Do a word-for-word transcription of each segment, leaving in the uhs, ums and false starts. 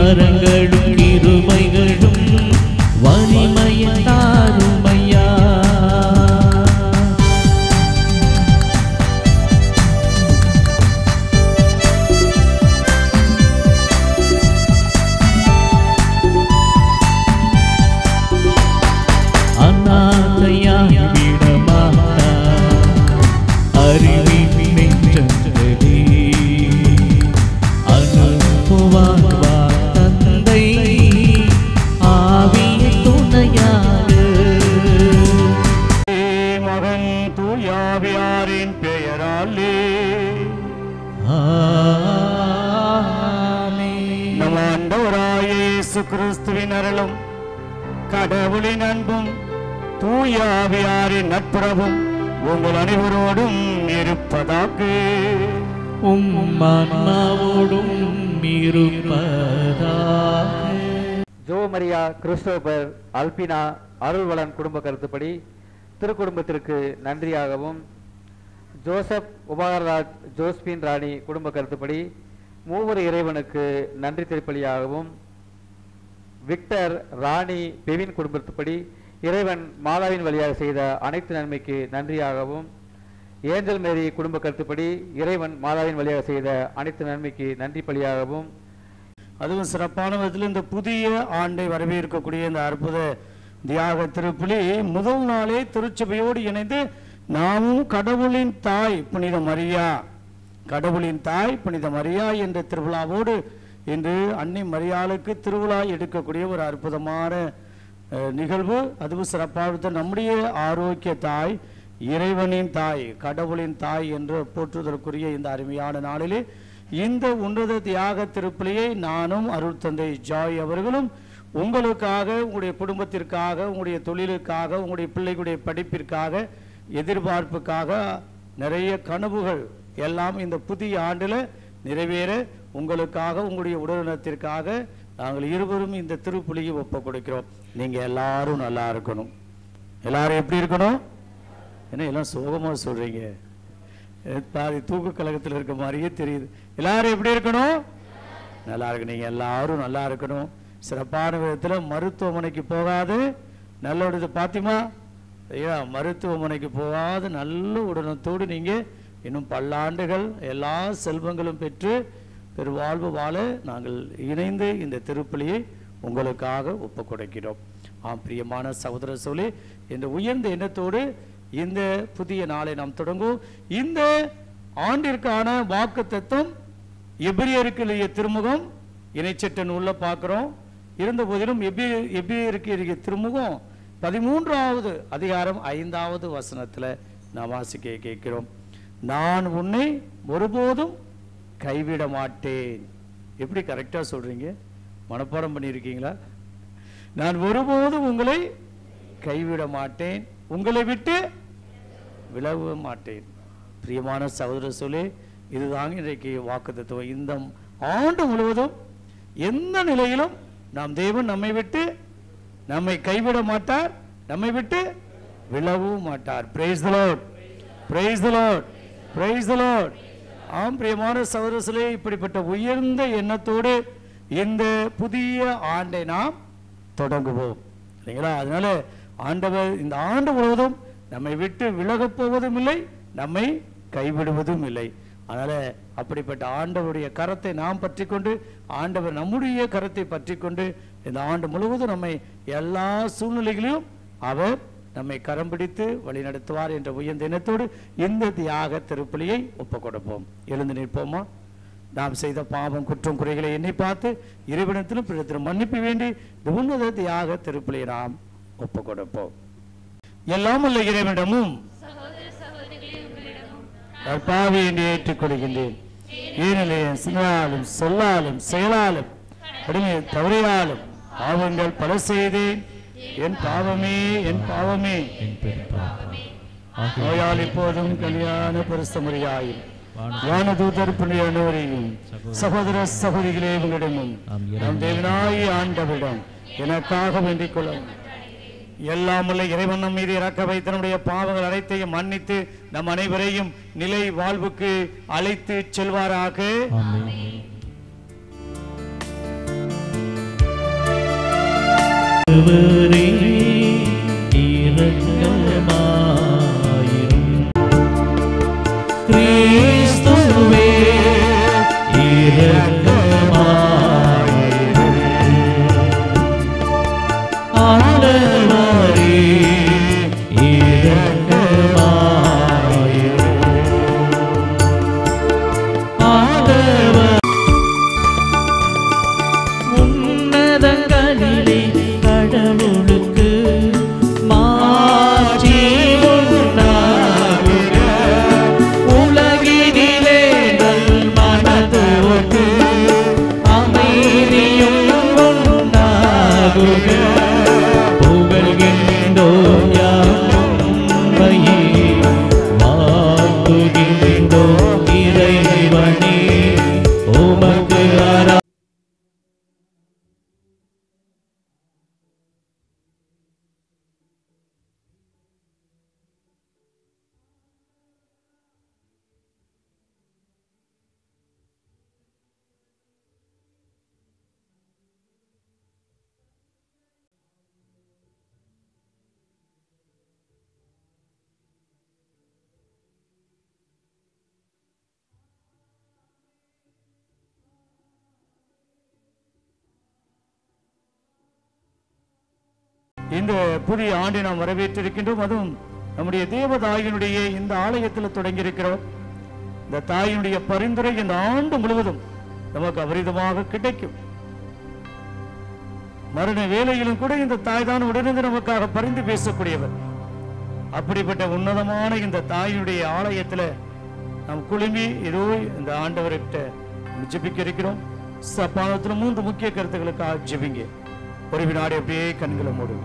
வரங்களும் கிருபைகளும் வலிமையை தாருமையா. அநாதையாய் விடமாட்டா அறிவின் நெஞ்சங்களே அனுப்புவார் தந்தை ஆவியை துணையாக. மகன் தூயாவியாரின் பெயராலே ஆமென். நம் ஆண்டவராகிய இயேசு கிறிஸ்துவின் அருளும் கடவுளின் அன்பும் தூயாவியாரின் நட்புறவும் உங்கள் அனைவரோடும் இருப்பதாக. உம் ஆன்மாவோடும் இருப்பதாக. Jo Maria Christopher Albina Arulvalan குடும்ப கருத்துப்படி திருக்குடும்பத்திற்கு நன்றியாகவும், ஜோசப் உபகாரராஜ் ஜோஸ்பின் ராணி குடும்ப கருத்துப்படி மூவர் இறைவனுக்கு நன்றி திருப்பலியாகவும், விக்டர் ராணி பெவின் குடும்பத்துப்படி இறைவன் மாதாவின் வழியாக செய்த அனைத்து நன்மைக்கு நன்றியாகவும், ஏஞ்சல் மேரி குடும்ப கருத்துப்படி இறைவன் மாதாவின் வழியாக செய்த அனைத்து நன்மைக்கு நன்றி பலியாகவும், அதுவும் சிறப்பான விதத்தில் இந்த புதிய ஆண்டை வரவேற்கக்கூடிய இந்த அற்புத தியாக திருப்பலி முதல் நாளே திருச்சபையோடு இணைந்து நாமும் கடவுளின் தாய் புனித மரியா கடவுளின் தாய் புனித மரியா என்ற திருவிழாவோடு இன்று அன்னை மரியாளுக்கு திருவிழா எடுக்கக்கூடிய ஒரு அற்புதமான நிகழ்வு. அதுவும் சிறப்பாக நம்முடைய ஆரோக்கிய தாய், இறைவனின் தாய், கடவுளின் தாய் என்று போற்றுவதற்குரிய இந்த அருமையான நாளிலே இந்த உன்னத தியாக திருப்பலியை நானும் அருள் தந்தை ஜாய் அவர்களும் உங்களுக்காக, உங்களுடைய குடும்பத்திற்காக, உங்களுடைய தொழிலுக்காக, உங்களுடைய பிள்ளைகளுடைய படிப்பிற்காக, எதிர்பார்ப்புக்காக, நிறைய கனவுகள் எல்லாம் இந்த புதிய ஆண்டில் நிறைவேற உங்களுக்காக, உங்களுடைய உடல்நலத்திற்காக நாங்கள் இருவரும் இந்த திருப்பலியை ஒப்பு கொடுக்கிறோம். நீங்கள் எல்லாரும் நல்லா இருக்கணும். எல்லாரும் எப்படி இருக்கணும்? என்ன எல்லாம் சோகமாக சொல்கிறீங்க? பாதி தூக்க கழகத்தில் இருக்க மாதிரியே தெரியுது. எல்லாரும் எப்படி இருக்கணும்? நல்லா இருக்கணும். நீங்கள் எல்லாரும் நல்லா இருக்கணும். சிறப்பான விதத்தில் மருத்துவமனைக்கு போகாது நல்ல பாத்திமா ஐயா மருத்துவமனைக்கு போகாது நல்ல உடனத்தோடு நீங்கள் இன்னும் பல்லாண்டுகள் எல்லா செல்வங்களும் பெற்று பெருவாழ்வு வாழ நாங்கள் இணைந்து இந்த திருப்பலியை உங்களுக்காக ஒப்பு கொடுக்கிறோம். ஆம் பிரியமான சகோதர சொல்லி இந்த உயர்ந்த எண்ணத்தோடு இந்த புதிய நாளை நாம் தொடங்கும். இந்த ஆண்டிற்கான வாக்கு தத்துவம் எபிரியருக்கு திருமுகம் இணைச்சட்ட நூலில் பார்க்குறோம். இருந்த போதிலும் எபி எபிரியருக்கு திருமுகம் பதிமூன்றாவது அதிகாரம் ஐந்தாவது வசனத்தில் நான் வாசிக்க கேட்கிறோம். நான் உன்னை ஒருபோதும் கைவிட மாட்டேன். எப்படி கரெக்டாக சொல்கிறீங்க? மனப்பாடம் பண்ணியிருக்கீங்களா? நான் ஒருபோதும் உங்களை கைவிட மாட்டேன், உங்களை விட்டு விலக மாட்டேன். பிரியமான சகோதர சொல்லி இதுதாங்க இன்றைக்கு வாக்கு தத்துவம். இந்த ஆண்டு முழுவதும் எந்த நிலையிலும் நாம் தேவன் நம்மை விட்டு நம்மை கைவிட மாட்டார், நம்மை விட்டு விலகவும் மாட்டார். Praise the lord, praise the lord, praise the lord. ஆம் பிரியமான சகோதர சொல்லி இப்படிப்பட்ட உயர்ந்த எண்ணத்தோடு இந்த புதிய ஆண்டை நாம் தொடங்குவோம் இல்லைங்களா? அதனால ஆண்டவர் இந்த ஆண்டு முழுவதும் நம்மை விட்டு விலகப் போவதும் இல்லை, நம்மை கைவிடுவதும் இல்லை. அதனால அப்படிப்பட்ட ஆண்டவருடைய கரத்தை நாம் பற்றி கொண்டு, ஆண்டவர் நம்முடைய கரத்தை பற்றி கொண்டு இந்த ஆண்டு முழுவதும் நம்மை எல்லா சூழ்நிலைகளிலும் அவர் நம்மை கரம் பிடித்து வழி நடத்துவார் என்ற உயர்ந்த எண்ணத்தோடு இந்த தியாக திருப்பலியை ஒப்பு கொடுப்போம். எழுந்து நிற்போமா? நாம் செய்த பாவம் குற்றம் குறைகளை எண்ணி பார்த்து இறைவனத்திலும் பிறத்திலும் மன்னிப்பு வேண்டி இந்த உன்னத தியாக திருப்பலியை நாம் ஒப்பு கொடுப்போம். எல்லாம் உள்ள இறைவனிடமும் பாவி என்று ஏற்றுக்கொள்கின்றேன். ஏனெனில் சின்னாலும் சொல்லாலும் செயலாலும் கடுமை தவறையாலும் பாவங்கள் பல செய்தேன். என் பாவமே, என் பாவமே. நோயால் இப்போதும் கல்யாண பரிசுத்தமரியாயும் வானதூதர் புண்ணியனோரையும் சகோதர சகோதரிகளே உங்களிடமும் நம் தேவனாகிய ஆண்டவரிடம் எனக்காக வேண்டிக் கொள்ளும். எல்லாம் உள்ள இறைவன் நம் மீது இறக்க வைத்த நம்முடைய பாவங்கள் அனைத்தையும் மன்னித்து நம் அனைவரையும் நிலை வாழ்வுக்கு அழைத்து செல்வாராக. ஆண்டவரே இரக்கமாயிரும். கிறிஸ்துவே இரக்கமாயிரும். ஆண்டவரே இரக்கமாயிரும். ஆண்டவர் உன்னதங்களிலே கடவுளுக்கு மாட்சி உண்டாகுக. உலகினிலே நல் மனதோர்க்கு அமைதியும் உண்டாகுக. புகழ்கின்றோம் யாம் உம்மையே, வாழ்த்துகின்றோம் இறைவனே, உமக்கு ஆரா இந்த புதிய ஆண்டை நாம் வரவேற்றிருக்கின்றோம். அதுவும் நம்முடைய தேவதாயினுடைய இந்த ஆலயத்தில் தொடங்கி இருக்கிறோம். இந்த தாயினுடைய பரிந்துரை இந்த ஆண்டு முழுவதும் நமக்கு அபரிதமாக கிடைக்கும். மரண வேளையிலும் கூட இந்த தாய் தான் உடனிருந்து நமக்காக பரிந்து பேசக்கூடியவர். அப்படிப்பட்ட உன்னதமான இந்த தாயினுடைய ஆலயத்துல நாம் குழுமி ஏதோ இந்த ஆண்டவர்கிட்ட ஜெபிக்க இருக்கிறோம். சப்பானத்தில் மூன்று முக்கிய கருத்துக்களுக்காக ஜெபிங்க. ஒரு வினாடி அப்படியே கண்களை மூடுங்க.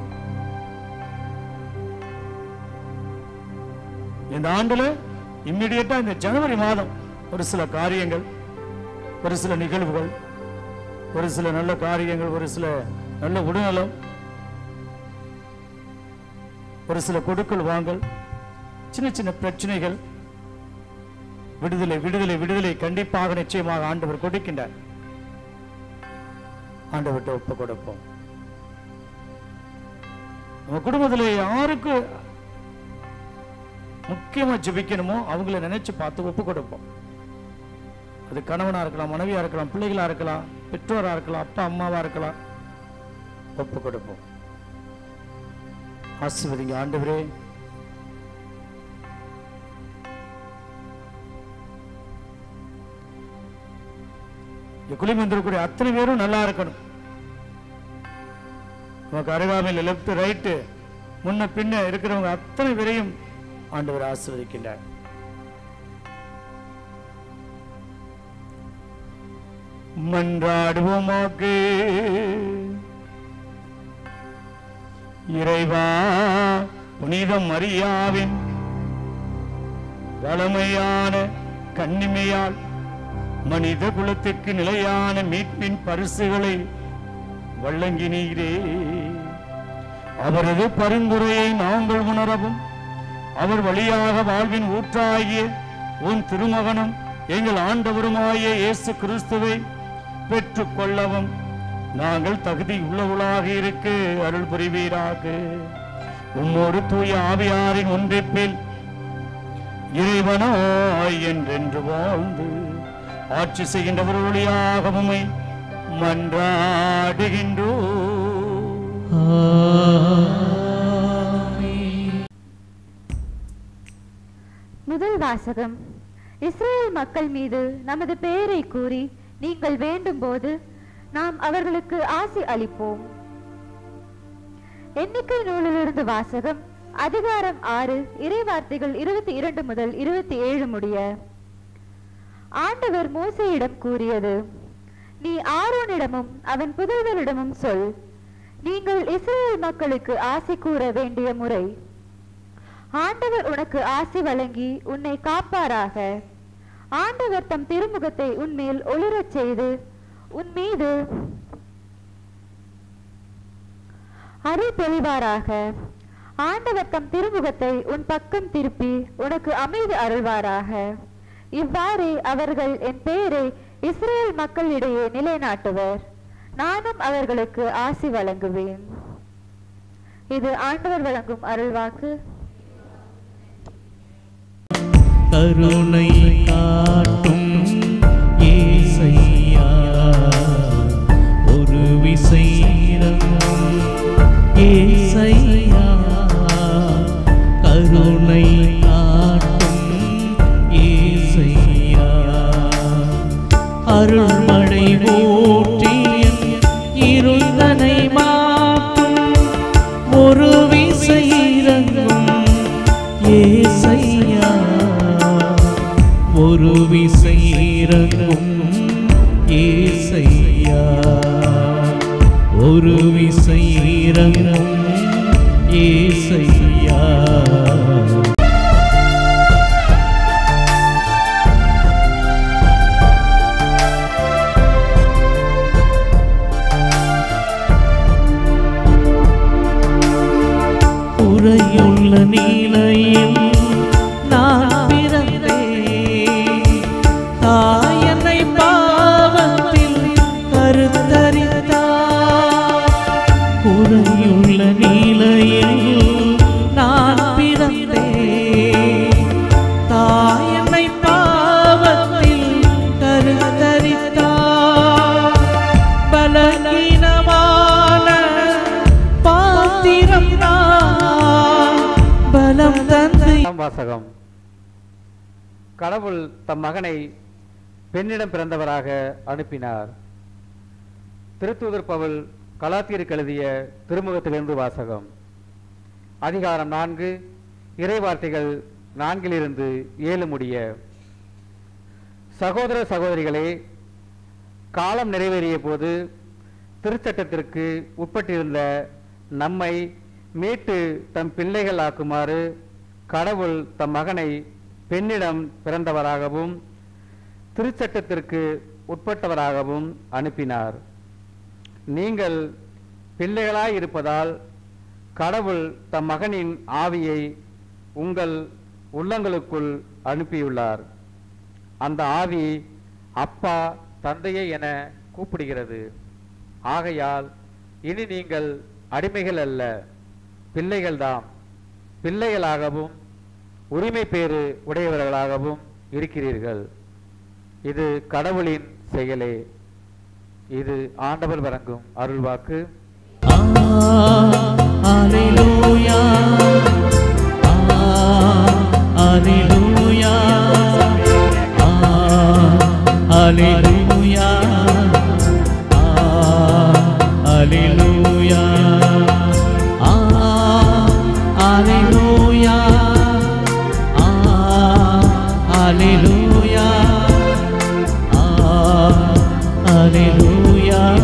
இந்த ஆண்டுல இம்மிடியேட்டா இந்த ஜனவரி மாதம் ஒரு சில காரியங்கள், ஒரு சில நிகழ்வுகள், ஒரு சில நல்ல காரியங்கள், ஒரு சில நல்ல உடல்நலம், ஒரு சில கொடுக்கல் வாங்கல், சின்ன சின்ன பிரச்சனைகள், விடுதலை விடுதலை விடுதலை கண்டிப்பாக நிச்சயமாக ஆண்டவர் கொடுக்கின்றார். ஆண்டவர்கிட்ட ஒப்பு கொடுப்போம். நம்ம குடும்பத்தில் யாருக்கு முக்கியமா ஜெபிக்கணுமோ அவங்கள நினைச்சு பார்த்து ஒப்பு கொடுப்போம். அது கணவனா இருக்கலாம், மனைவியா இருக்கலாம், பிள்ளைகளா இருக்கலாம், பெற்றோரா இருக்கலாம், அப்பா அம்மாவா இருக்கலாம். ஒப்பு கொடுப்போம். ஆசீர்வதிங்க ஆண்டவரே. குளிம் வந்திருக்கிற அத்தனை பேரும் நல்லா இருக்கணும். நமக்கு அருகாமையில் லெப்ட் ரைட்டு முன்ன பின்ன இருக்கிறவங்க அத்தனை பேரையும் ஆண்டவர் ஆசீர்வதிக்கின்றார். மன்றாடுவோமாக. இறைவா, புனித மரியாவின் வளமையான கன்னிமையால் மனித குலத்திற்கு நிலையான மீட்பின் பரிசுகளை வழங்கினீரே. அவரது பரிந்துரையை நாங்கள் உணரவும், அவர் வழியாக வாழ்வின் ஊற்றாகிய உன் திருமகனும் எங்கள் ஆண்டவருமாகிய இயேசு கிறிஸ்துவை பெற்றுக் கொள்ளவும் நாங்கள் தகுதி உள்ளவர்களாக இருக்க அருள் புரிவீராக. உம்மோடு தூய ஆவியாரின் ஒன்றிப்பில் இறைவனாய் என்றென்று வாழ்ந்து ஆட்சி செய்கின்றவர் வழியாக உம்மை மன்றாடுகின்றோம். முதல் வாசகம். இஸ்ரேல் மக்கள் மீது நமது பெயரை கூறி நீங்கள் வேண்டும் போது நாம் அவர்களுக்கு ஆசி அளிப்போம். எண்ணிக்கை நூலிலிருந்து வாசகம். அதிகாரம் ஆறு, இறைவார்த்தைகள் இருபத்தி இரண்டு முதல் இருபத்தி ஏழு முடிய. ஆண்டவர் மோசேயிடம் கூறியது: நீ ஆரோனிடமும் அவன் புதல்வரிடமும் சொல், நீங்கள் இஸ்ரேல் மக்களுக்கு ஆசி கூற வேண்டிய முறை. ஆண்டவர் உனக்கு ஆசி வழங்கி உன்னை காப்பாராக. ஆண்டவர் தம் திருமுகத்தை உன்மேல் ஒளிரச் செய்து உன் மீது அருள் பொழிவாராக. ஆண்டவர் தம் திருமுகத்தை உன் பக்கம் திருப்பி உனக்கு அமைதி அருள்வாராக. இவ்வாறே அவர்கள் என் பெயரை இஸ்ரேல் மக்களிடையே நிலைநாட்டுவர். நானும் அவர்களுக்கு ஆசி வழங்குவேன். இது ஆண்டவர் வழங்கும் அருள்வாக்கு. கருணை காட்டும் ஏசையா, ஒரு விசை இறங்கும் ஏசையா, கருணை காட்டும் ஏசையா, அருள்மழை ஊற்றி இருந்தனை மாற்றும் ஒரு விசை இறங்கும் ஏசையா, ஒரு விசை இறங்கும் ஏசையா, ஒரு விசை இறங்கும் ஏசையா. உறையுள்ள நீலையில் நான் பிறந்தேன், தாயனை பாவத்தில் கருத்தரித்தார். உறையுள்ள நீலையில் நான் பிறந்தேன், தாயனை பாவத்தில் கருத்தரித்தார். பலகீனமான பாத்திரம் பலம் தந்து. வாசகம். கடவுள் தம் மகனை பெண்ணிடம் பிறந்தவராக அனுப்பினார். திருத்தூதர் பவுல் கலாத்தியருக்கு எழுதிய திருமுகத்திலிருந்து வாசகம். அதிகாரம் நான்கு, இறைவார்த்தைகள் நான்கிலிருந்து ஏழு முடிய. சகோதர சகோதரிகளே, காலம் நிறைவேறிய போது திருச்சட்டத்திற்கு உட்பட்டிருந்த நம்மை மீட்டு தம் பிள்ளைகள் ஆக்குமாறு கடவுள் தம் மகனை பெண்ணிடம் பிறந்தவராகவும் திருச்சட்டத்திற்கு உட்பட்டவராகவும் அனுப்பினார். நீங்கள் பிள்ளைகளாய் இருப்பதால் கடவுள் தம் மகனின் ஆவியை உங்கள் உள்ளங்களுக்குள் அனுப்பியுள்ளார். அந்த ஆவி அப்பா, தந்தையே என கூப்பிடுகிறது. ஆகையால் இனி நீங்கள் அடிமைகள் அல்ல, பிள்ளைகள்தாம். பிள்ளைகளாகவும் உரிமை பேறு உடையவர்களாகவும் இருக்கிறீர்கள். இது கடவுளின் செயலே. இது ஆண்டவர் வழங்கும் அருள்வாக்கு. அல்லேலூயா, அல்லேலூயா, அல்லேலூயா, அல்லேலூயா, அல்லேலூயா, அல்லேலூயா, அல்லேலூயா,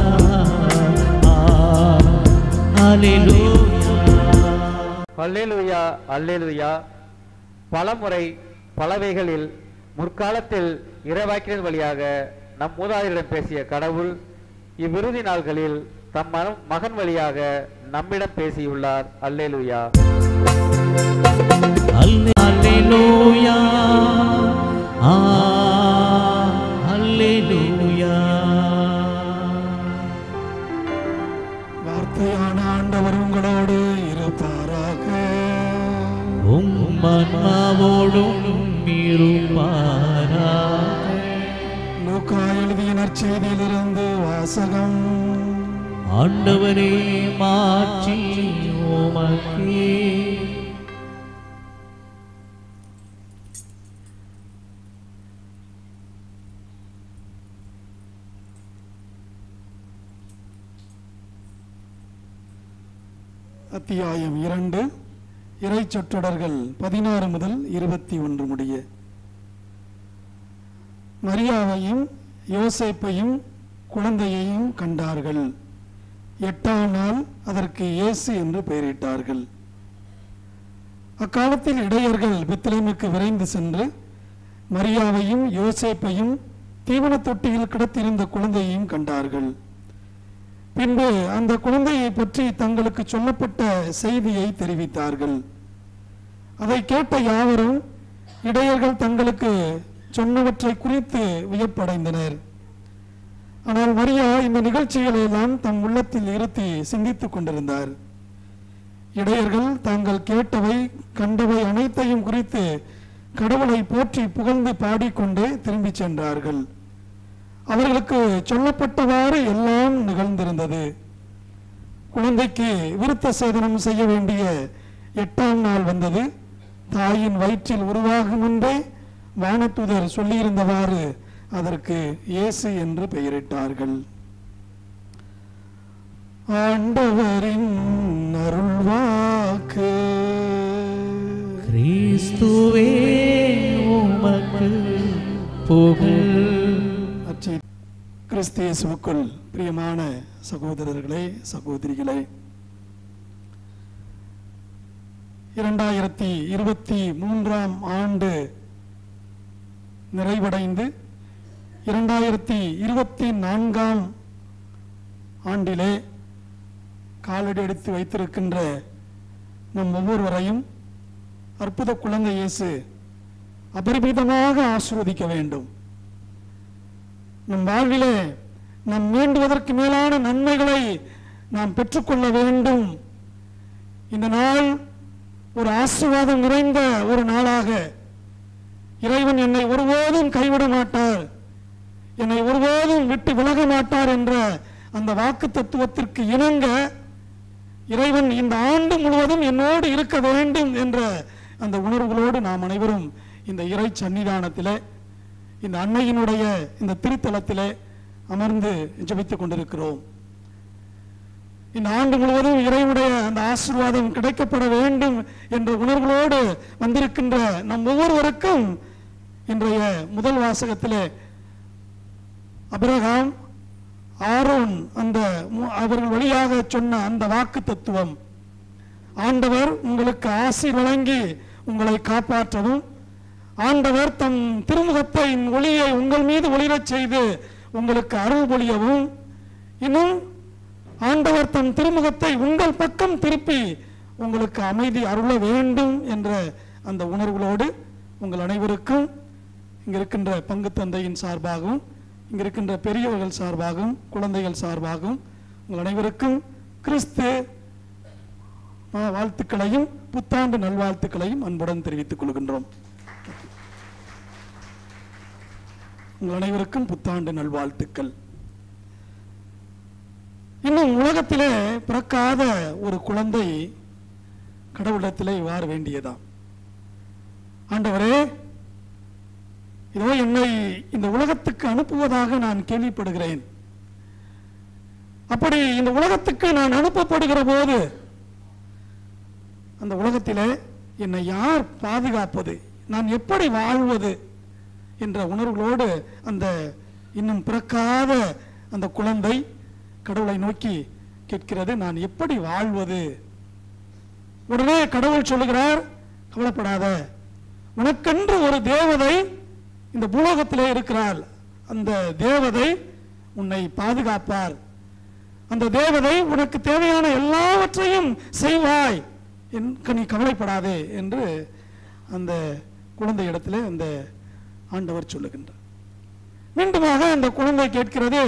அல்லேலூயா. அல்லேலூயா, அல்லேலூயா. பலமுறை பலவைகளில் முற்காலத்தில் இறைவாக்கினர் வழியாக நம் மூதாதையரிடம் பேசிய கடவுள் இவ்விறுதி நாள்களில் தம் மகன் வழியாக நம்மிடம் பேசியுள்ளார். அல்லேலூயா, அல்லேலூயா, அல்லேலூயா. வார்த்தையான ஆண்டவர் உங்களோடு இருப்பாராக. உம் ஆன்மாவோடும் இருப்பாராக. லூக்கா எழுதிய நற்செய்தியிலிருந்து வாசகம். ஆண்டவரே, மாட்சி உமக்கே. அத்தியாயம் இரண்டு, இறை சொற்றொடர்கள் பதினாறு முதல் இருபத்தி ஒன்று முடிய. மரியாவையும் யோசேப்பையும் குழந்தையையும் கண்டார்கள். எட்டாம் நாள் அதற்கு இயேசு என்று பெயரிட்டார்கள். அக்காலத்தில் இடையர்கள் பெத்லகேமுக்கு விரைந்து சென்று மரியாவையும் யோசேப்பையும் தீவன தொட்டியில் கிடத்திருந்த குழந்தையையும் கண்டார்கள். பின்பு அந்த குழந்தையை பற்றி தங்களுக்கு சொல்லப்பட்ட செய்தியை தெரிவித்தார்கள். அதை கேட்ட யாவரும் இடையர்கள் தங்களுக்கு சொன்னவற்றை குறித்து வியப்படைந்தனர். ஆனால் மரியா இந்த நிகழ்ச்சிகளை எல்லாம் தம் உள்ளத்தில் இருத்தி சிந்தித்துக் கொண்டிருந்தார். இடையர்கள் தாங்கள் கேட்டவை கண்டவை அனைத்தையும் குறித்து கடவுளை போற்றி புகழ்ந்து பாடிக்கொண்டே திரும்பி சென்றார்கள். அவர்களுக்கு சொல்லப்பட்டவாறு எல்லாம் நிகழ்ந்திருந்தது. குழந்தைக்கு விருத்த சேதனம் செய்ய வேண்டிய எட்டாம் நாள் வந்தது. தாயின் வயிற்றில் உருவாகும் முன்பே வானதூதர் சொல்லியிருந்தவாறு அதற்கு இயேசு என்று பெயரிட்டார்கள். ஆண்டவரின் அருள்வாக்கு. கிறிஸ்துவே உமக்கு புகழ். அச்சி கிறிஸ்து இயேசுவுக்குள் பிரியமான சகோதரர்களே, சகோதரிகளே, இரண்டாயிரத்தி இருபத்தி மூன்றாம் ஆண்டு நிறைவடைந்து இரண்டாயிரத்தி இருபத்தி நான்காம் ஆண்டிலே காலடி எடுத்து வைத்திருக்கின்ற நம் ஒவ்வொருவரையும் அற்புத குழந்தை இயேசு அபரிமிதமாக ஆசீர்வதிக்க வேண்டும். நம் வாழ்விலே நாம் வேண்டுவதற்கு மேலான நன்மைகளை நாம் பெற்றுக்கொள்ள வேண்டும். இந்த நாள் ஒரு ஆசீர்வாதம் நிறைந்த ஒரு நாளாக, இறைவன் என்னை ஒருபோதும் கைவிட மாட்டார், என்னை ஒருபோதும் விட்டு விலக மாட்டார் என்ற அந்த வாக்கு தத்துவத்திற்கு இணங்க இறைவன் இந்த ஆண்டு முழுவதும் என்னோடு இருக்க வேண்டும் என்ற அந்த உணர்வுகளோடு நாம் அனைவரும் இந்த இறை சன்னிதானத்திலே, இந்த அன்னையினுடைய இந்த திருத்தலத்திலே அமர்ந்து ஜெபித்துக் கொண்டிருக்கிறோம். இந்த ஆண்டு முழுவதும் இறைவனுடைய அந்த ஆசீர்வாதம் கிடைக்கப்பட வேண்டும் என்ற உணர்வுகளோடு வந்திருக்கின்ற நம் ஒவ்வொருவருக்கும் இன்றைய முதல் வாசகத்திலே ஆபிரகாம், ஆரோன் அந்த அவர்கள் வழியாக சொன்ன அந்த வாக்கு தத்துவம், ஆண்டவர் உங்களுக்கு ஆசீர் வழங்கி உங்களை காப்பாற்றவும், ஆண்டவர் தம் திருமுகத்தை ஒளியை உங்கள் மீது ஒளிரச் செய்து உங்களுக்கு அருள் பொழியவும், இன்னும் ஆண்டவர் தம் திருமுகத்தை உங்கள் பக்கம் திருப்பி உங்களுக்கு அமைதி அருள வேண்டும் என்ற அந்த உணர்வுகளோடு உங்கள் அனைவருக்கும் இங்க இருக்கின்ற பங்கு தந்தையின் சார்பாகவும் இங்க இருக்கின்ற பெரியவர்கள் சார்பாகவும் குழந்தைகள் சார்பாகவும் உங்கள் அனைவருக்கும் கிறிஸ்து வாழ்த்துக்களையும் புத்தாண்டு நல்வாழ்த்துக்களையும் அன்புடன் தெரிவித்துக் கொள்கின்றோம். உங்கள் அனைவருக்கும் புத்தாண்டு நல்வாழ்த்துக்கள். இன்னும் உலகத்திலே பிறக்காத ஒரு குழந்தை கடவுளிடத்திலே வார வேண்டியதாம். ஆண்டவரே, இதோ என்னை இந்த உலகத்துக்கு அனுப்புவதாக நான் கேள்விப்படுகிறேன். அப்படி இந்த உலகத்துக்கு நான் அனுப்பப்படுகிற போது அந்த உலகத்திலே என்னை யார் பாதுகாப்பது, நான் எப்படி வாழ்வது என்ற உணர்வுகளோடு அந்த இன்னும் பிறக்காத அந்த குழந்தை கடவுளை நோக்கி கேட்கிறது, நான் எப்படி வாழ்வது? உடனே கடவுள் சொல்லுகிறார், கவலைப்படாத, உனக்கென்று ஒரு தேவதை இந்த பூலோகத்திலே இருக்கிறாள், அந்த தேவதை உன்னை பாதுகாப்பார், அந்த தேவதை உனக்கு தேவையான எல்லாவற்றையும் செய்வாய், நீ கவலைப்படாதே என்று அந்த குழந்தை இடத்திலே அந்த ஆண்டவர் சொல்லுகின்றார். மீண்டுமாக அந்த குழந்தை கேட்கிறது,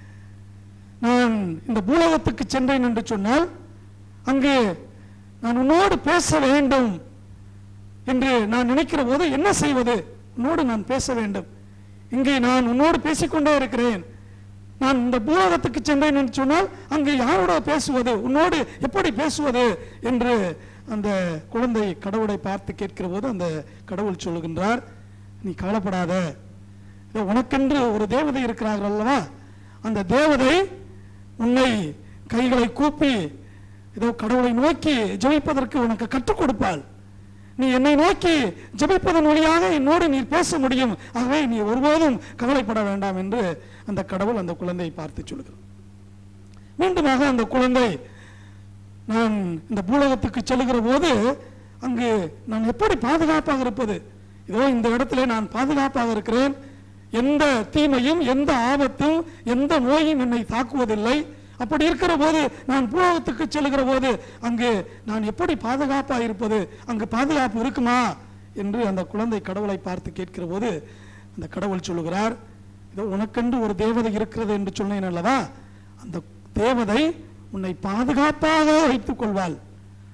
நான் இந்த பூலோகத்துக்கு சென்றேன் என்று சொன்னால் அங்கு நான் உன்னோடு பேச வேண்டும் என்று நான் நினைக்கிற போது என்ன செய்வது? உன்னோடு நான் பேச வேண்டும், இங்கே நான் உன்னோடு பேசிக்கொண்டே இருக்கிறேன், நான் இந்த பூலோகத்துக்கு சென்றேன் என்று சொன்னால் அங்கே யாரோட பேசுவது, உன்னோடு எப்படி பேசுவது என்று அந்த குழந்தை கடவுளை பார்த்து கேட்கிற போது அந்த கடவுள் சொல்லுகின்றார், நீ கவலைப்படாத, உனக்கென்று ஒரு தேவதை இருக்கிறார்கள் அல்லவா, அந்த தேவதை உன்னை கைகளை கூப்பி ஏதோ கடவுளை நோக்கி ஜெபிப்பதற்கு உனக்கு கற்றுக் கொடுப்பாள், நீ என்னை நோக்கி ஜெபிப்பதன் வழியாக என்னோடு நீ பேச முடியும், ஆகவே நீ ஒருபோதும் கவலைப்பட வேண்டாம் என்று அந்த கடவுள் அந்த குழந்தையை பார்த்து சொல்லுகிறார். மீண்டுமாக அந்த குழந்தை, நான் இந்த பூலோகத்துக்கு செல்லுகிற போது அங்கு நான் எப்படி பாதுகாப்பாக இருப்பது, இதோ இந்த இடத்துல நான் பாதுகாப்பாக இருக்கிறேன், எந்த தீமையும் எந்த ஆபத்தும் எந்த நோயும் என்னை தாக்குவதில்லை, அப்படி இருக்கிற போது நான் பூலோகத்துக்கு செல்லுகிற போது அங்கு நான் எப்படி பாதுகாப்பாக இருப்பது, அங்கு பாதுகாப்பு இருக்குமா என்று அந்த குழந்தை கடவுளை பார்த்து கேட்கிற போது அந்த கடவுள் சொல்லுகிறார், இதோ உனக்கென்று ஒரு தேவதை இருக்கிறது என்று சொன்னேன் அல்லவா, அந்த தேவதை உன்னை பாதுகாப்பாக வைத்துக் கொள்வாள்,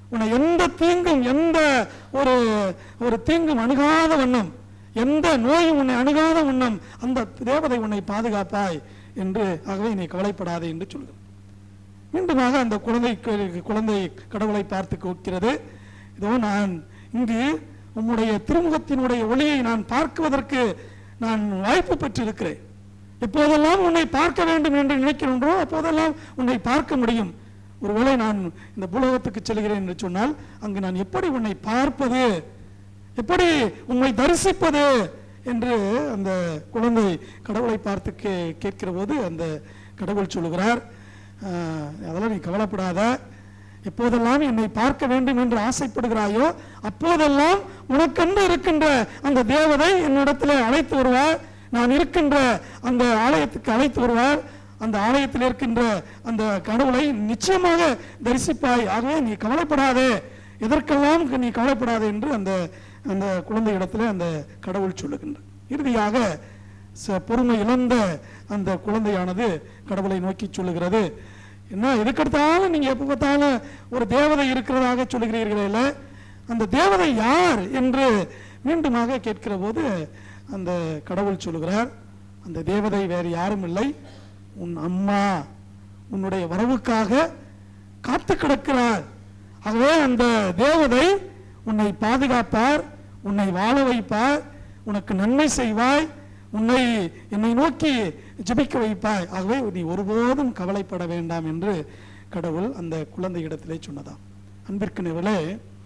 உன்னை எந்த தீங்கும் எந்த ஒரு ஒரு தீங்கும் அணுகாத வண்ணம், எந்த நோயும் உன்னை அணுகாத வண்ணம் அந்த தேவதை உன்னை பாதுகாப்பாய் என்று, ஆகவே நீ கவலைப்படாதே என்று சொல்கிறார். மீண்டுமாக அந்த குழந்தை குழந்தை கடவுளை பார்த்து கேட்கிறது, இதோ நான் இங்கு உம்முடைய திருமுகத்தினுடைய ஒளியை நான் பார்க்குவதற்கு நான் வாய்ப்பு பெற்றிருக்கிறேன். எப்போதெல்லாம் உன்னை பார்க்க வேண்டும் என்று நினைக்கிறோன்றோ அப்போதெல்லாம் உன்னை பார்க்க முடியும். ஒருவேளை நான் இந்த பூலோகத்துக்கு செல்கிறேன் என்று சொன்னால் அங்கு நான் எப்படி உன்னை பார்ப்பது, எப்படி உன்னை தரிசிப்பது என்று அந்த குழந்தை கடவுளை பார்த்து கே கேட்கிற போது அந்த கடவுள் சொல்லுகிறார், அதெல்லாம் நீ கவலைப்படாத, எப்போதெல்லாம் என்னை பார்க்க வேண்டும் என்று ஆசைப்படுகிறாயோ அப்போதெல்லாம் உனக்கென்று இருக்கின்ற அந்த தேவதை என்னிடத்தில் அழைத்து வருவார், நான் இருக்கின்ற அந்த ஆலயத்துக்கு அழைத்து வருவார், அந்த ஆலயத்தில் இருக்கின்ற அந்த கடவுளை நிச்சயமாக தரிசிப்பாய், ஆகவே நீ கவலைப்படாதே, எதற்கெல்லாம் நீ கவலைப்படாதே என்று அந்த அந்த குழந்தை இடத்துல அந்த கடவுள் சொல்லுகின்றார். இறுதியாக பொறுமை இழந்த அந்த குழந்தையானது கடவுளை நோக்கி சொல்லுகிறது, என்ன எதுக்கெடுத்தாலும் நீங்க எப்ப பார்த்தாலும் ஒரு தேவதை இருக்கிறதாக சொல்லுகிறீர்களே, அந்த தேவதை யார் என்று மீண்டுமாக கேட்கிற போது அந்த கடவுள் சொல்லுகிறார், அந்த தேவதை வேறு யாரும் இல்லை, உன் அம்மா உன்னுடைய வரவுக்காக காத்து கிடக்கிறார். ஆகவே அந்த தேவதை உன்னை பாதுகாப்பார், உன்னை வாழ வைப்பார், உனக்கு நன்மை செய்வாய், உன்னை என்னை நோக்கி ஜெபிக்க வைப்பாய், ஆகவே நீ ஒருபோதும் கவலைப்பட வேண்டாம் என்று கடவுள் அந்த குழந்தை இடத்திலே சொன்னதாம். அன்பிற்கினவர்களே,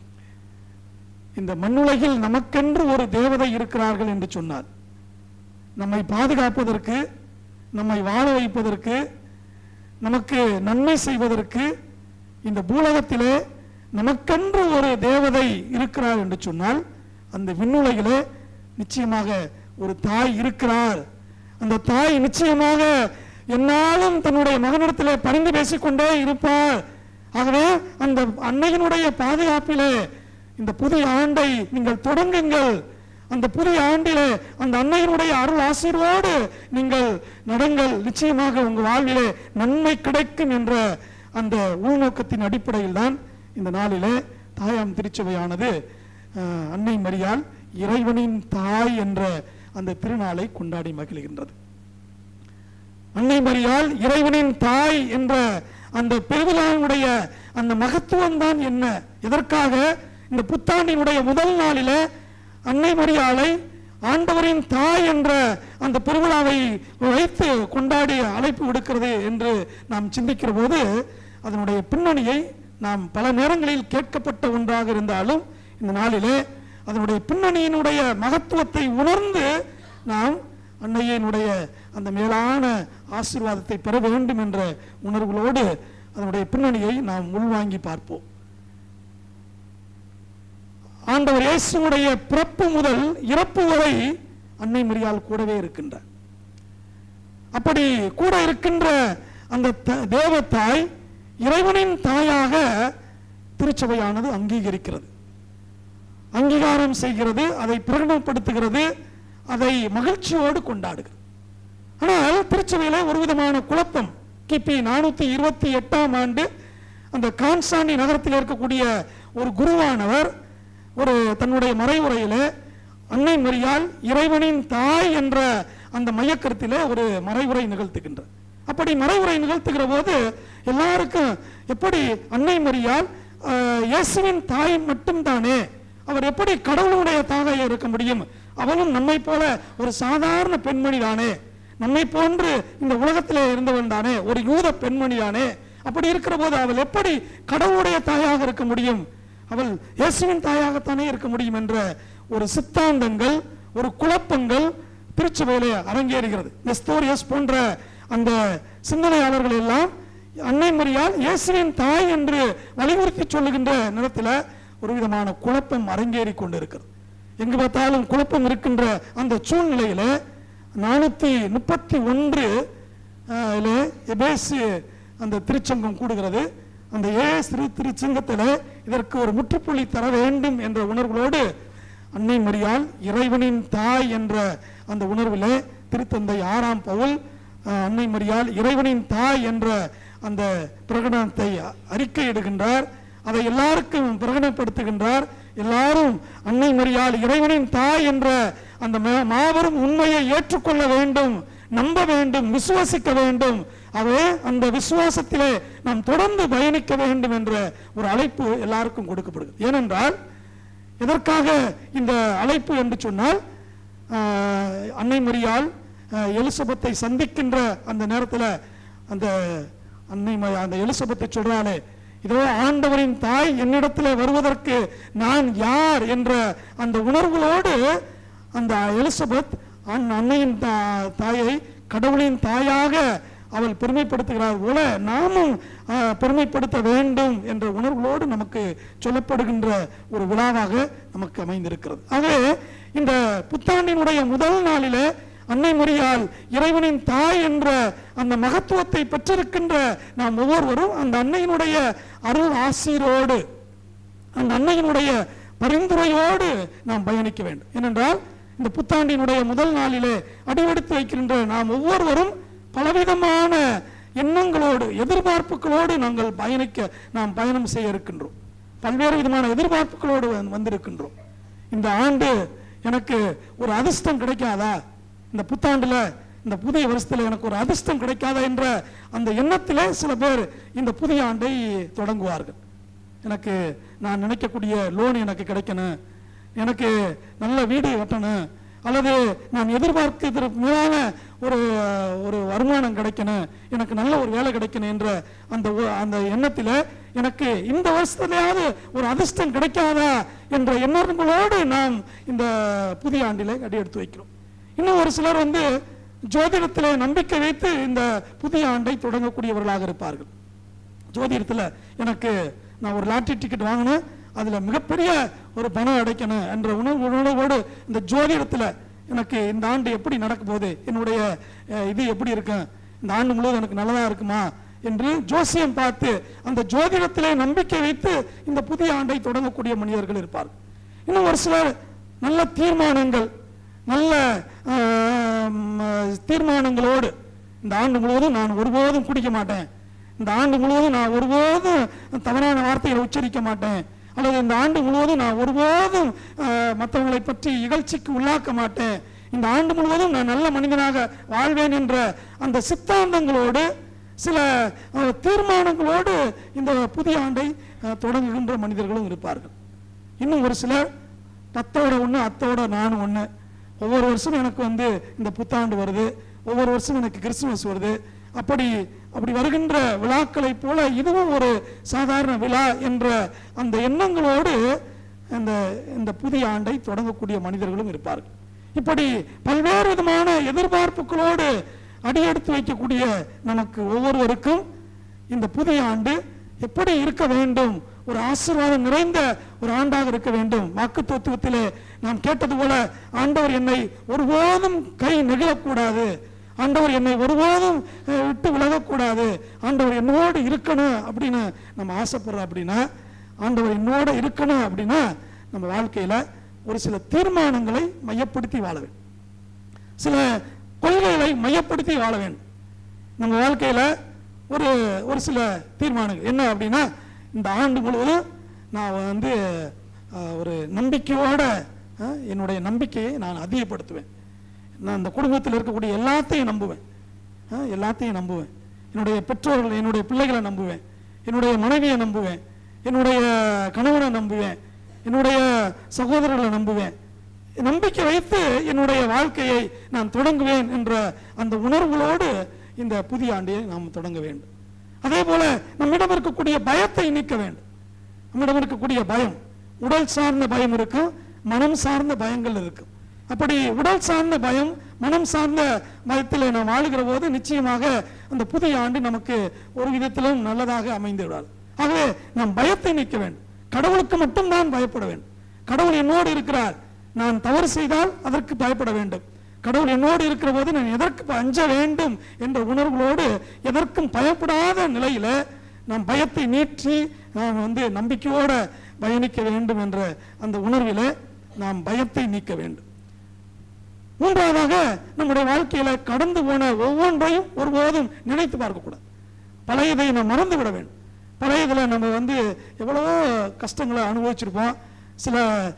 இந்த மண்ணுலகில் நமக்கென்று ஒரு தேவதை இருக்கிறார்கள் என்று சொன்னார். நம்மை பாதுகாப்பதற்கு, நம்மை வாழ வைப்பதற்கு, நமக்கு நன்மை செய்வதற்கு இந்த பூலகத்திலே நமக்கென்று ஒரு தேவதை இருக்கிறார் என்று சொன்னால் அந்த விண்ணுலகிலே நிச்சயமாக ஒரு தாய் இருக்கிறார். அந்த தாய் நிச்சயமாக என்னாலும் தன்னுடைய மகனிடத்திலே பரிந்து பேசிக்கொண்டே இருப்பார். ஆகவே அந்த அன்னையினுடைய பாதுகாப்பிலே இந்த புதிய ஆண்டை நீங்கள் தொடங்குங்கள். அந்த புதிய ஆண்டிலே அந்த அன்னையினுடைய அருள் ஆசீர்வோடு நீங்கள் நடங்கள், நிச்சயமாக உங்கள் வாழ்விலே நன்மை கிடைக்கும் என்ற அந்த உள்நோக்கத்தின் அடிப்படையில் தான் இந்த நாளிலே தாயாம் திருச்சபையானது அன்னை மரியாள் இறைவனின் தாய் என்ற அந்த திருநாளை கொண்டாடி மகிழ்கின்றது. அன்னை மரியாள் இறைவனின் தாய் என்ற அந்த பெருவிழாவுடைய அந்த மகத்துவம் தான் என்ன, எதற்காக இந்த புத்தாண்டினுடைய முதல் நாளிலே அன்னை மரியாளை ஆண்டவரின் தாய் என்ற அந்த பெருவிழாவை வைத்து கொண்டாடி அழைப்பு விடுக்கிறது என்று நாம் சிந்திக்கிற போது அதனுடைய பின்னணியை நாம் பல நேரங்களில் கேட்கப்பட்ட ஒன்றாக இருந்தாலும் இந்த நாளிலே அதனுடைய பின்னணியினுடைய மகத்துவத்தை உணர்ந்து நாம் அன்னையினுடைய அந்த மேலான ஆசீர்வாதத்தை பெற வேண்டும் என்ற உணர்வுகளோடு அதனுடைய பின்னணியை நாம் உள்வாங்கி பார்ப்போம். ஆண்டவர் இயேசுவுடைய பிறப்பு முதல் இறப்பு வரை அன்னை மரியாள் கூடவே இருக்கின்றார். அப்படி கூட இருக்கின்ற அந்த தேவத்தாய் இறைவனின் தாயாக திருச்சபையானது அங்கீகரிக்கிறது, அங்கீகாரம் செய்கிறது, அதை பிரகடனப்படுத்துகிறது, அதை மகிழ்ச்சியோடு கொண்டாடுகிறது. ஆனால் திருச்சபையில ஒரு விதமான குழப்பம். கிபி நானூத்தி இருபத்தி எட்டாம் ஆண்டு அந்த கான்ஸ்டாண்டி நகரத்தில் இருக்கக்கூடிய ஒரு குருவானவர் ஒரு தன்னுடைய மறைவுரையிலே அன்னை மரியாள் இறைவனின் தாய் என்ற அந்த மையக்கருத்திலே ஒரு மறைவுரை நிகழ்த்துகின்றார். அப்படி மறைவுரை நிகழ்த்துகிற போது எல்லாருக்கும் எப்படி அன்னை மரியாள் இயேசுவின் தாய் மட்டும் தானே, அவர் எப்படி கடவுளுடைய தாயாக இருக்க முடியும், அவளும் நம்மை போல ஒரு சாதாரண பெண்மணி தானே, நம்மை போன்று இந்த உலகத்திலே இருந்தவன் தானே, ஒரு யூத பெண்மணி தானே, அப்படி இருக்கிற போது அவள் எப்படி கடவுளுடைய தாயாக இருக்க முடியும், அவள் இயேசுவின் தாயாகத்தானே இருக்க முடியும் என்ற ஒரு சித்தாந்தங்கள், ஒரு குழப்பங்கள் திருச்சபையிலே அரங்கேறுகிறது. நெஸ்தோரியஸ் போன்ற அந்த சிந்தனையாளர்கள் எல்லாம் அன்னை மரியாள் இயேசுவின் தாய் என்று வலியுறுத்தி சொல்லுகின்ற நேரத்தில் ஒரு விதமான குழப்பம் அரங்கேறி கொண்டிருக்கிறது. எங்கு பார்த்தாலும் குழப்பம் இருக்கின்ற அந்த சூழ்நிலையில நானூத்தி முப்பத்தி ஒன்று எபேசு அந்த திருச்சங்கம் கூடுகிறது. அந்த ஏசு திருச்சங்கத்தில் இதற்கு ஒரு முற்றுப்புள்ளி தர வேண்டும் என்ற உணர்வுகளோடு அன்னை மரியாள் இறைவனின் தாய் என்ற அந்த உணர்விலே திருத்தந்தை ஆறாம் பவுல் அன்னை மரியாள் இறைவனின் தாய் என்ற அந்த பிரகடனத்தை அறிக்கையிடுகின்றார். அதை எல்லாருக்கும் பிரகடனப்படுத்துகின்றார். எல்லாரும் அன்னை மரியாள் இறைவனின் தாய் என்ற அந்த மாபெரும் உண்மையை ஏற்றுக்கொள்ள வேண்டும், நம்ப வேண்டும், விசுவாசிக்க வேண்டும். ஆகவே அந்த விசுவாசத்திலே நாம் தொடர்ந்து பயணிக்க வேண்டும் என்ற ஒரு அழைப்பு எல்லாருக்கும் கொடுக்கப்படுகிறது. ஏனென்றால் எதற்காக இந்த அழைப்பு என்று சொன்னால், அன்னை மரியாள் எலிசபெத்தை சந்திக்கின்ற அந்த நேரத்தில் அந்த அன்னை அந்த எலிசபெத்தை சொல்றாளே, இதோ ஆண்டவரின் தாய் என்னிடத்தில் வருவதற்கு நான் யார் என்ற அந்த உணர்வுகளோடு அந்த எலிசபெத் அன்னையின் தாயை கடவுளின் தாயாக அவள் பெருமைப்படுத்துகிறார் போல நாமும் பெருமைப்படுத்த வேண்டும் என்ற உணர்வுகளோடு நமக்கு சொல்லப்படுகின்ற ஒரு விழாவாக நமக்கு அமைந்திருக்கிறது. ஆகவே இந்த புத்தாண்டினுடைய முதல் நாளிலே அன்னை மரியாள் இறைவனின் தாய் என்ற அந்த மகத்துவத்தை பெற்றிருக்கின்ற நாம் ஒவ்வொருவரும் அந்த அன்னையினுடைய அருள் ஆசீரோடு, அந்த அன்னையினுடைய பரிந்துரையோடு நாம் பயணிக்க வேண்டும். ஏனென்றால் இந்த புத்தாண்டினுடைய முதல் நாளிலே அடியெடுத்து வைக்கின்ற நாம் ஒவ்வொருவரும் பலவிதமான எண்ணங்களோடு, எதிர்பார்ப்புகளோடு நாங்கள் பயணிக்க நாம் பயணம் செய்ய இருக்கின்றோம். பல்வேறு விதமான எதிர்பார்ப்புகளோடு வந்திருக்கின்றோம். இந்த ஆண்டு எனக்கு ஒரு அதிர்ஷ்டம் கிடைக்காதா, இந்த புத்தாண்டுல இந்த புதிய வருஷத்துல எனக்கு ஒரு அதிர்ஷ்டம் கிடைக்காதா என்ற அந்த எண்ணத்திலே சில பேர் இந்த புதிய ஆண்டை தொடங்குவார்கள். எனக்கு நான் நினைக்கக்கூடிய லோன் எனக்கு கிடைக்கணும், எனக்கு நல்ல வீடு கட்டணும், அல்லது நான் எதிர்பார்க்கிறதுக்கு மேலான ஒரு ஒரு வருமானம் கிடைக்கணும், எனக்கு நல்ல ஒரு வேலை கிடைக்கணும் என்ற அந்த அந்த எண்ணத்தில் எனக்கு இந்த வருஷத்துலையாவது ஒரு அதிர்ஷ்டம் கிடைக்காதா என்ற எண்ணங்களோடு நாம் இந்த புதிய ஆண்டிலே அடியெடுத்து வைக்கிறோம். இன்னும் ஒரு சிலர் வந்து ஜோதிடத்தில் நம்பிக்கை வைத்து இந்த புதிய ஆண்டை தொடங்கக்கூடியவர்களாக இருப்பார்கள். ஜோதிடத்தில் எனக்கு நான் ஒரு லாட்டரி டிக்கெட் வாங்கினேன், அதில் மிகப்பெரிய ஒரு பணம் அடைக்கணும் என்ற உணர்வு உணர்வோடு இந்த ஜோதிடத்தில் எனக்கு இந்த ஆண்டு எப்படி நடக்க போகுது, என்னுடைய இது எப்படி இருக்கும், இந்த ஆண்டு முழுவதும் எனக்கு நல்லதாக இருக்குமா என்று ஜோசியம் பார்த்து அந்த ஜோதிடத்திலே நம்பிக்கை வைத்து இந்த புதிய ஆண்டை தொடங்கக்கூடிய மனிதர்கள் இருப்பார்கள். இன்னும் ஒரு சிலர் நல்ல தீர்மானங்கள், நல்ல தீர்மானங்களோடு இந்த ஆண்டு முழுவதும் நான் ஒருபோதும் குடிக்க மாட்டேன், இந்த ஆண்டு முழுவதும் நான் ஒருபோதும் தவறான வார்த்தைகளை உச்சரிக்க மாட்டேன், அல்லது இந்த ஆண்டு முழுவதும் நான் ஒருபோதும் மற்றவங்களை பற்றி இகழ்ச்சிக்கு உள்ளாக்க மாட்டேன், இந்த ஆண்டு முழுவதும் நான் நல்ல மனிதனாக வாழ்வேன் என்ற அந்த சித்தாந்தங்களோடு சில தீர்மானங்களோடு இந்த புதிய ஆண்டை தொடங்குகின்ற மனிதர்களும் இருப்பார்கள். இன்னும் ஒரு சிலர் பத்தோட ஒன்று அத்தோட நானும் ஒன்று, ஒவ்வொரு வருஷமும் எனக்கு வந்து இந்த புத்தாண்டு வருது, ஒவ்வொரு வருஷமும் எனக்கு கிறிஸ்துமஸ் வருது, அப்படி அப்படி வருகின்ற விழாக்களை போல இதுவும் ஒரு சாதாரண விழா என்ற அந்த எண்ணங்களோடு இந்த இந்த புதிய ஆண்டை தொடங்கக்கூடிய மனிதர்களும் இருப்பார்கள். இப்படி பல்வேறு விதமான எதிர்பார்ப்புகளோடு அடியெடுத்து வைக்கக்கூடிய நமக்கு ஒவ்வொருவருக்கும் இந்த புதிய ஆண்டு எப்படி இருக்க வேண்டும், ஒரு ஆசீர்வாதம் நிறைந்த ஒரு ஆண்டாக இருக்க வேண்டும். வாக்கு தத்துவத்திலே நாம் கேட்டது போல ஆண்டவர் என்னை ஒருபோதும் கை நெகிழக்கூடாது, ஆண்டவர் என்னை ஒருபோதும் விட்டு விலகக்கூடாது, ஆண்டவர் என்னோடு இருக்கணும் அப்படின்னு நம்ம ஆசைப்படுறோம். அப்படின்னா ஆண்டவர் என்னோடு இருக்கணும் அப்படின்னா நம்ம வாழ்க்கையில் ஒரு சில தீர்மானங்களை மையப்படுத்தி வாழ வேண்டும், சில கொள்கைகளை மையப்படுத்தி வாழ வேண்டும். நம்ம வாழ்க்கையில் ஒரு ஒரு சில தீர்மானங்கள் என்ன அப்படின்னா, இந்த ஆண்டு முழுவதும் நான் வந்து ஒரு நம்பிக்கையோட என்னுடைய நம்பிக்கையை நான் அதிகப்படுத்துவேன், நான் இந்த குடும்பத்தில் இருக்கக்கூடிய எல்லாத்தையும் நம்புவேன், எல்லாத்தையும் நம்புவேன், என்னுடைய பெற்றோர்கள் என்னுடைய பிள்ளைகளை நம்புவேன், என்னுடைய மனைவியை நம்புவேன், என்னுடைய கணவனை நம்புவேன், என்னுடைய சகோதரர்களை நம்புவேன், நம்பிக்கை வைத்து என்னுடைய வாழ்க்கையை நான் தொடங்குவேன் என்ற அந்த உணர்வுகளோடு இந்த புதிய ஆண்டையை நாம் தொடங்க வேண்டும். அதே போல நம்மிடம் இருக்கக்கூடிய பயத்தை நீக்க வேண்டும். நம்மிடம் இருக்கக்கூடிய பயம், உடல் சார்ந்த பயம் இருக்கும், மனம் சார்ந்த பயங்கள் இருக்கும். அப்படி உடல் சார்ந்த பயம், மனம் சார்ந்த பயத்தில் நாம் வாழுகிற போது நிச்சயமாக அந்த புதிய ஆண்டு நமக்கு ஒரு விதத்திலும் நல்லதாக அமைந்து விடாது. ஆகவே நாம் பயத்தை நீக்க வேண்டும். கடவுளுக்கு மட்டும்தான் பயப்பட வேண்டும். கடவுள் என்னோடு இருக்கிறார், நான் தவறு செய்தால் அதற்கு பயப்பட வேண்டும். கடவுள் என்னோடு இருக்கிற போது நான் எதற்கு அஞ்ச வேண்டும் என்ற உணர்வுகளோடு எதற்கும் பயப்படாத நிலையில நாம் பயத்தை நீற்றி நாம் வந்து நம்பிக்கையோடு பயணிக்க வேண்டும் என்ற அந்த உணர்வில நாம் பயத்தை நீக்க வேண்டும். மூன்றாவதாக நம்முடைய வாழ்க்கையில கடந்து போன ஒவ்வொன்றையும் ஒருபோதும் நினைத்து பார்க்கக்கூடாது. பழையதை நாம் மறந்து விட வேண்டும். பழையதில் நம்ம வந்து எவ்வளவோ கஷ்டங்களை அனுபவிச்சிருப்போம், சில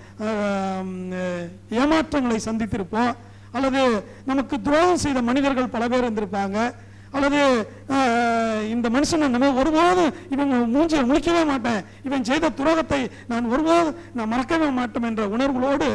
ஏமாற்றங்களை சந்தித்திருப்போம், அல்லது நமக்கு துரோகம் செய்த மனிதர்கள் பல பேர் இருந்திருப்பாங்க, அல்லது இந்த மனுஷனை நம்ம ஒருபோதும் இவன் மூஞ்சியை முழிக்கவே மாட்டேன், இவன் செய்த துரோகத்தை நான் ஒருபோதும் நான் மறக்கவே மாட்டேன் என்ற உணர்வுகளோடு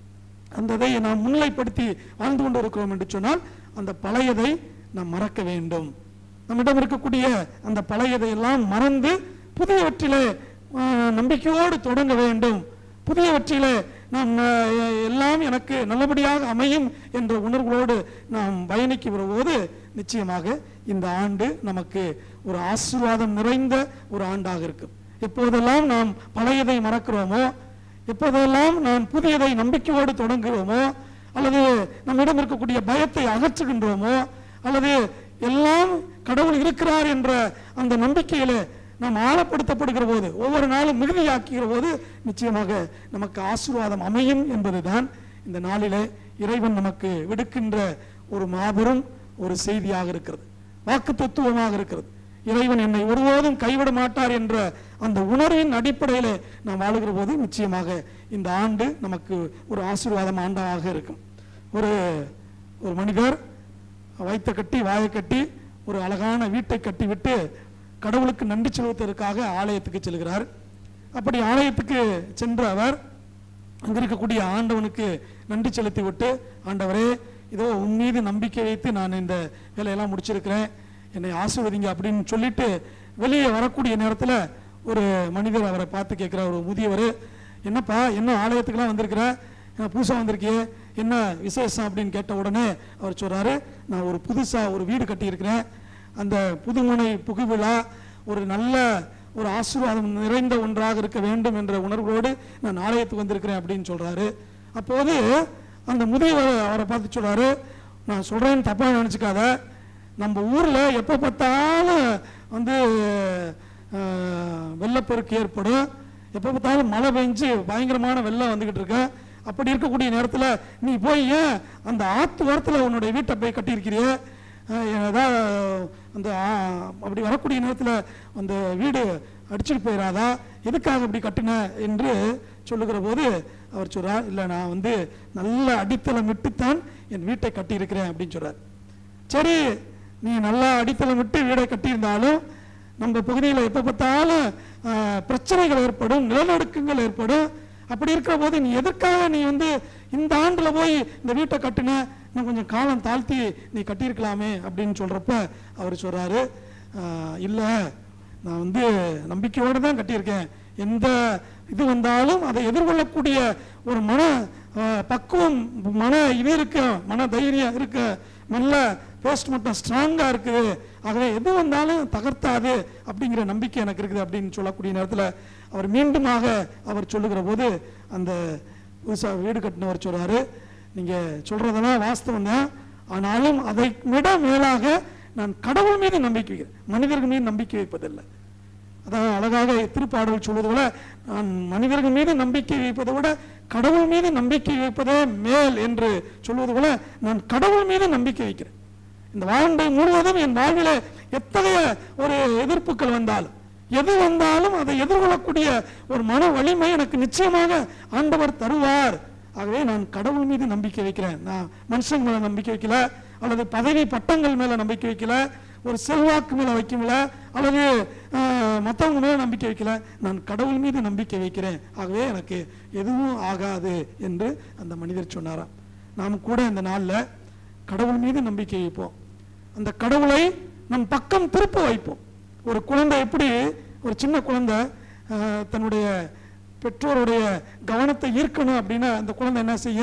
அந்த இதை நாம் முன்னிலைப்படுத்தி வாழ்ந்து கொண்டு இருக்கிறோம் என்று சொன்னால் அந்த பழையதை நாம் மறக்க வேண்டும். நம்மிடம் இருக்கக்கூடிய அந்த பழையதை எல்லாம் மறந்து புதியவற்றிலே நம்பிக்கையோடு தொடங்க வேண்டும். புதியவற்றிலே நாம் எல்லாம் எனக்கு நல்லபடியாக அமையும் என்ற உணர்வுகளோடு நாம் பயணிக்க வரும்போது நிச்சயமாக இந்த ஆண்டு நமக்கு ஒரு ஆசீர்வாதம் நிறைந்த ஒரு ஆண்டாக இருக்கும். எப்போதெல்லாம் நாம் பழையதை மறக்கிறோமோ, எப்போதெல்லாம் நாம் புதியதை நம்பிக்கையோடு தொடங்குகிறோமோ, அல்லது நம்மிடம் இருக்கக்கூடிய பயத்தை அகற்றுகின்றோமோ, அல்லது எல்லாம் கடவுள் இருக்கிறார் என்ற அந்த நம்பிக்கையில நாம் ஆழப்படுத்தப்படுகிற போது, ஒவ்வொரு நாளும் மிகுதியாக்குகிற போது நிச்சயமாக நமக்கு ஆசீர்வாதம் அமையும் என்பதுதான் இந்த நாளிலே இறைவன் நமக்கு விடுக்கின்ற ஒரு மாபெரும் ஒரு செய்தியாக இருக்கிறது, வாக்கு தத்துவமாக இருக்கிறது. இறைவன் என்னை ஒருபோதும் கைவிட மாட்டார் என்ற அந்த உணர்வின் அடிப்படையில் நாம் வாழுகிற போது நிச்சயமாக இந்த ஆண்டு நமக்கு ஒரு ஆசீர்வாதம் ஆண்டாக இருக்கும். ஒரு ஒரு மனிதர் வைத்த கட்டி வாயை கட்டி ஒரு அழகான வீட்டை கட்டிவிட்டு கடவுளுக்கு நன்றி செலுத்துவதற்காக ஆலயத்துக்கு செல்கிறார். அப்படி ஆலயத்துக்கு சென்ற அவர் அங்கே இருக்கக்கூடிய ஆண்டவனுக்கு நன்றி செலுத்தி விட்டு, ஆண்டவரே இதோ உன் மீது நம்பிக்கை வைத்து நான் இந்த வேலையெல்லாம் முடிச்சிருக்கிறேன், என்னை ஆசீர்வதிங்க அப்படின்னு சொல்லிட்டு வெளியே வரக்கூடிய நேரத்தில் ஒரு மனிதர் அவரை பார்த்து கேட்குறார், ஒரு முதியவர், என்னப்பா என்ன ஆலயத்துக்கெல்லாம் வந்திருக்கிற, புதுசாக வந்திருக்கியே, என்ன விசேஷம் அப்படின்னு கேட்ட உடனே அவர் சொல்கிறாரு, நான் ஒரு புதுசாக ஒரு வீடு கட்டியிருக்கிறேன், அந்த புதுமனை புகுவிழா ஒரு நல்ல ஒரு ஆசீர்வாதம் நிறைந்த ஒன்றாக இருக்க வேண்டும் என்ற உணர்வோடு நான் ஆலயத்துக்கு வந்திருக்கிறேன் அப்படின்னு சொல்கிறாரு. அப்போது அந்த முதியவர் அவரை பார்த்து சொல்கிறாரு, நான் சொல்கிறேன்னு தப்பாக நினச்சிக்காத, நம்ம ஊரில் எப்போ பார்த்தாலும் வந்து வெள்ளப்பெருக்கு ஏற்படும், எப்போ பார்த்தாலும் மழை பெஞ்சு பயங்கரமான வெள்ளம் வந்துக்கிட்டு இருக்க, அப்படி இருக்கக்கூடிய நேரத்தில் நீ போய் ஏன் அந்த ஆற்று வாரத்தில் உன்னுடைய வீட்டை போய் கட்டியிருக்கிறிய, ஏதாவது அந்த அப்படி வரக்கூடிய நேரத்தில் அந்த வீடு அடிச்சுட்டு போயிடாதா, எதுக்காக இப்படி கட்டின என்று சொல்லுகிற போது அவர் சொல்கிறார், இல்லை நான் வந்து நல்ல அடித்தளம் விட்டுத்தான் என் வீட்டை கட்டியிருக்கிறேன் அப்படின்னு சொல்கிறார். சரி, நீ நல்லா அடித்தளம் விட்டு வீடை கட்டியிருந்தாலும் நம்ம பகுதியில் எப்போ பார்த்தாலும் பிரச்சனைகள் ஏற்படும், நிலநடுக்கங்கள் ஏற்படும், அப்படி இருக்கிற போது நீ எதற்காக நீ வந்து இந்த ஆண்டில் போய் இந்த வீட்டை கட்டின, இன்னும் கொஞ்சம் காலம் தாழ்த்தி நீ கட்டியிருக்கலாமே அப்படின்னு சொல்கிறப்ப அவர் சொல்கிறாரு, இல்லை நான் வந்து நம்பிக்கையோடு தான் கட்டியிருக்கேன், எந்த இது வந்தாலும் அதை எதிர்கொள்ளக்கூடிய ஒரு மன பக்குவம், மன இது இருக்க, மன தைரியம் இருக்க, நல்ல போஸ்ட் மட்டும் ஸ்ட்ராங்காக இருக்குது, ஆகவே எது வந்தாலும் தகர்த்தாது அப்படிங்கிற நம்பிக்கை எனக்கு இருக்குது அப்படின்னு சொல்லக்கூடிய நேரத்தில் அவர் மீண்டுமாக அவர் சொல்லுகிற போது அந்த புதுசாக வீடு கட்டினவர் சொல்கிறாரு, நீங்கள் சொல்கிறதெல்லாம் வாஸ்தவம் தான், ஆனாலும் அதை விட மேலாக நான் கடவுள் மீது நம்பிக்கை வைக்கிறேன், மனிதர்கள் மீது நம்பிக்கை வைப்பதில்லை. அதான் அழகாக திருப்பாடல் சொல்வது போல, நான் மனிதர்கள் மீது நம்பிக்கை வைப்பதை விட கடவுள் மீது நம்பிக்கை வைப்பதே மேல் என்று சொல்வது போல நான் கடவுள் மீது நம்பிக்கை வைக்கிறேன். இந்த வாழ்க்கை முழுவதும் என் வாழ்வில் எத்தகைய ஒரு எதிர்ப்புகள் வந்தாலும், எது வந்தாலும் அதை எதிர்கொள்ளக்கூடிய ஒரு மன வலிமை எனக்கு நிச்சயமாக ஆண்டவர் தருவார். ஆகவே நான் கடவுள் மீது நம்பிக்கை வைக்கிறேன். நான் மனுஷங்க மேல நம்பிக்கை வைக்கல, அல்லது பதவி பட்டங்கள் மேல நம்பிக்கை வைக்கல, ஒரு செல்வாக்கு மேல வைக்கல, அல்லது மற்றவங்க மேல நம்பிக்கை வைக்கல, நான் கடவுள் மீது நம்பிக்கை வைக்கிறேன். ஆகவே எனக்கு எதுவும் ஆகாது என்று அந்த மனிதர் சொன்னாராம். நாம் கூட இந்த நாளில் கடவுள் மீது நம்பிக்கை வைப்போம், அந்த கடவுளை நம் பக்கம் திருப்ப வைப்போம். ஒரு குழந்தை எப்படி, ஒரு சின்ன குழந்தை தன்னுடைய பெற்றோருடைய கவனத்தை ஈர்க்கணும் அப்படின்னா அந்த குழந்தை என்ன செய்ய,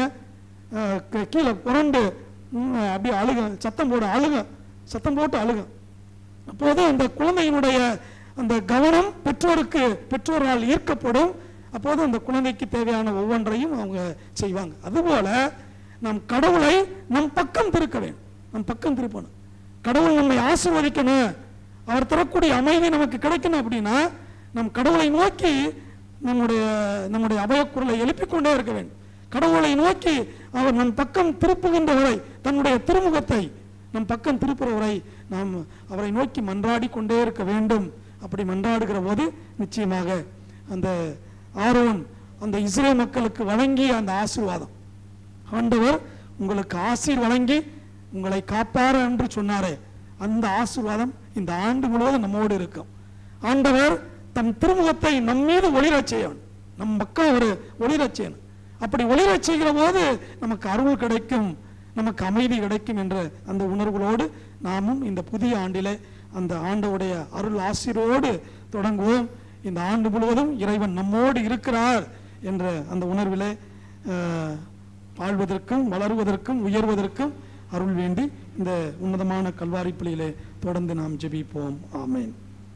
கீழே புரண்டு அப்படியே அழுக, சத்தம் போட அழுக, சத்தம் போட்டு அழுக. அப்போது அந்த குழந்தையினுடைய அந்த கவனம் பெற்றோருக்கு பெற்றோரால் ஈர்க்கப்படும். அப்போது அந்த குழந்தைக்கு தேவையான ஒவ்வொன்றையும் அவங்க செய்வாங்க. அதுபோல நம் கடவுளை நம் பக்கம் திருக்க வேண்டும், நம் பக்கம் திருப்பணும். கடவுள் நம்மை ஆசீர்வதிக்கணும், அவர் தரக்கூடிய அமைதி நமக்கு கிடைக்கணும் அப்படின்னா நம் கடவுளை நோக்கி நம்முடைய நம்முடைய அபயக்குரலை எழுப்பிக் கொண்டே இருக்க வேண்டும். கடவுளை நோக்கி அவர் நம் பக்கம் திருப்புகின்ற வரை, தன்னுடைய திருமுகத்தை நம் பக்கம் திருப்புற வரை நாம் அவரை நோக்கி மன்றாடி கொண்டே இருக்க வேண்டும் அப்படி மன்றாடுகிற போது நிச்சயமாக அந்த ஆரோன் அந்த இஸ்ரேல் மக்களுக்கு வழங்கிய அந்த ஆசீர்வாதம், ஆண்டவர் உங்களுக்கு ஆசீர் வழங்கி உங்களை காப்பார் என்று சொன்னாரே, அந்த ஆசீர்வாதம் இந்த ஆண்டு முழுவதும் நம்மோடு இருக்கும். ஆண்டவர் தம் திருமுகத்தை நம் மீது ஒளிரச் செய்யணும், நம் பக்கம் ஒரு ஒளிரச் செய்யணும். அப்படி ஒளிரச் செய்கிற போது நமக்கு அருள் கிடைக்கும், நமக்கு அமைதி கிடைக்கும் என்ற அந்த உணர்வுகளோடு நாமும் இந்த புதிய ஆண்டிலே அந்த ஆண்டவுடைய அருள் ஆசீரோடு தொடங்குவோம். இந்த ஆண்டு முழுவதும் இறைவன் நம்மோடு இருக்கிறார் என்ற அந்த உணர்விலே வாழ்வதற்கும் வளருவதற்கும் உயர்வதற்கும் அருள் வேண்டி இந்த உன்னதமான கல்வாரி பலியிலே தொடர்ந்து நாம் ஜெபிப்போம். ஆமென்.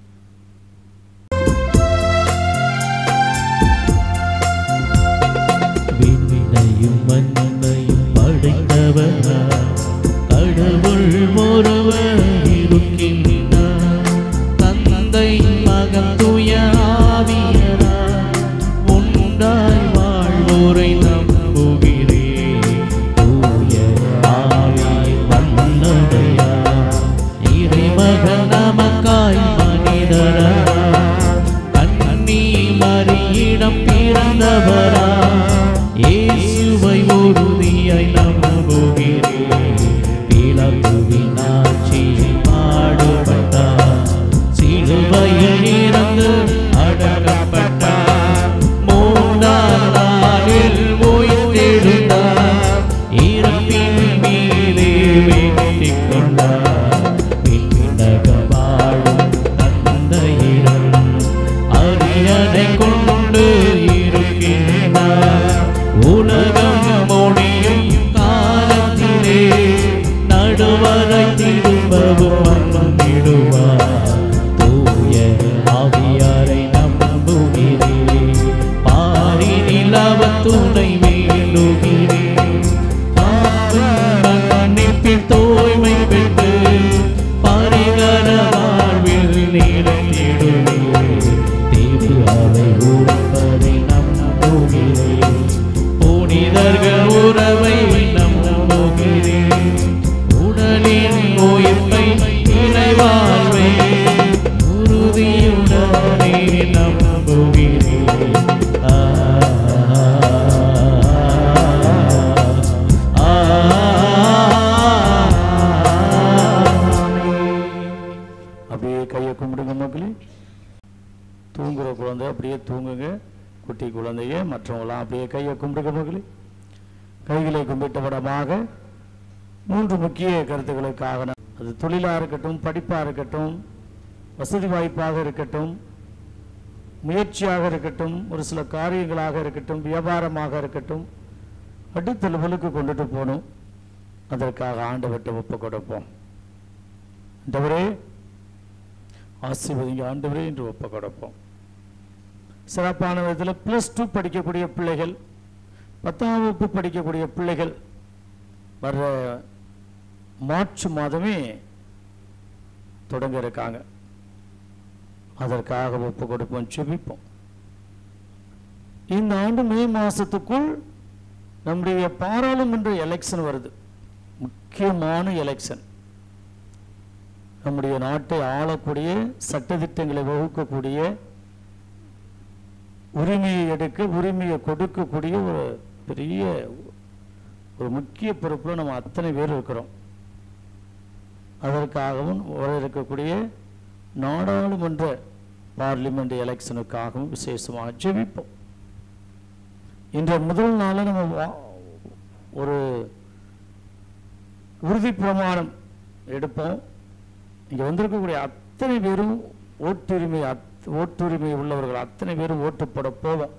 விண்ணையும் மண்ணையும் படைத்தவராய் கடவுள் ஒருவர் இருக்கின்றார். தந்தை மகன் தூய ஆவியராய் ஒன்றாய் வாழ்வோரை நம்புகிறேன். தூய ஆவியின் வல்லமையால் இறைமகன் நமக்காய் மனிதராய் கன்னி மரியிடம் பிறந்தவராய் இயேசுவை உறுதியாய் நம்புகிறேன். பிலாத்துவின் ஆட்சியில் பாடுபட்டார், சிலுவையில் இறந்து அடக்கப்பட்டார், மூன்றாம் நாளில் உயிர்த்தெழுந்தார், இறப்பின் மீதே வெற்றிக் கொண்டார். விண்ணக வாழும் தந்தையிடம் அரியணை கொண்டு இருக்கின்றார். உலகம் முடியும் காலத்திலே நடுவரை திரும்பவும் வந்திடுவார். தூய ஆவியாரை நம்புகிறேன், பாரினில் அவர் துணை வேண்டுகிறேன். மன்னிப்பில் தூய்மை பெற்று பரிகர வாழ்வில் நிறைந்திடுவேன். திரு அவை உறவை நம்புகிறேன், புனிதர்கள் உறவை நம்புகிறேன். உடலின் உயிர்ப்பை இறைவாழ்வை உறுதியுடனே நம்புகிறேன். ஆ ஆ அப்படியே கையை கும்பிடுங்க மக்களே. தூங்குற குழந்தை அப்படியே தூங்குங்க, குட்டி குழந்தைய மற்றவங்களாம் அப்படியே கையை கும்பிடுங்க மக்களே. கைகளை கும்பிட்ட விடமாக மூன்று முக்கிய கருத்துக்களுக்காக, அது தொழிலாக இருக்கட்டும், படிப்பாக இருக்கட்டும், வசதி வாய்ப்பாக இருக்கட்டும், முயற்சியாக இருக்கட்டும், ஒரு சில காரியங்களாக இருக்கட்டும், வியாபாரமாக இருக்கட்டும், அடுத்த லெவலுக்கு கொண்டுட்டு போகணும். அதற்காக ஆண்டவர்கிட்ட ஒப்பு கொடுப்போம். ஆண்டவரே ஆசீர்வதிங்க ஆண்டவரே என்று ஒப்பு கொடுப்போம். சிறப்பான விதத்தில் ப்ளஸ் டூ படிக்கக்கூடிய பிள்ளைகள், பத்தாம் வகுப்பு படிக்கக்கூடிய பிள்ளைகள் வர்ற மார்ச் மாதமே தொடங்க இருக்காங்க. அதற்காக ஒப்பு கொடுப்போம், செபிப்போம். இந்த ஆண்டு மே மாசத்துக்குள் நம்முடைய பாராளுமன்ற எலெக்ஷன் வருது, முக்கியமான எலெக்ஷன். நம்முடைய நாட்டை ஆளக்கூடிய, சட்டத்திட்டங்களை வகுக்கக்கூடிய, உரிமையை எடுக்க உரிமையை கொடுக்கக்கூடிய ஒரு பெரிய ஒரு முக்கிய பொறுப்புல நம்ம அத்தனை பேர் இருக்கிறோம். அதற்காகவும் வர இருக்கக்கூடிய நாடாளுமன்ற பார்லிமெண்ட் எலெக்ஷனுக்காகவும் விசேஷமாக ஜெபிப்போம். இன்றைய முதல் நாளில் நம்ம ஒரு உறுதி பிரமாணம் எடுப்போம். இங்கே வந்திருக்கக்கூடிய அத்தனை பேரும் ஓட்டுரிமை ஓட்டுரிமை உள்ளவர்கள் அத்தனை பேரும் ஓட்டு போட போவோம்.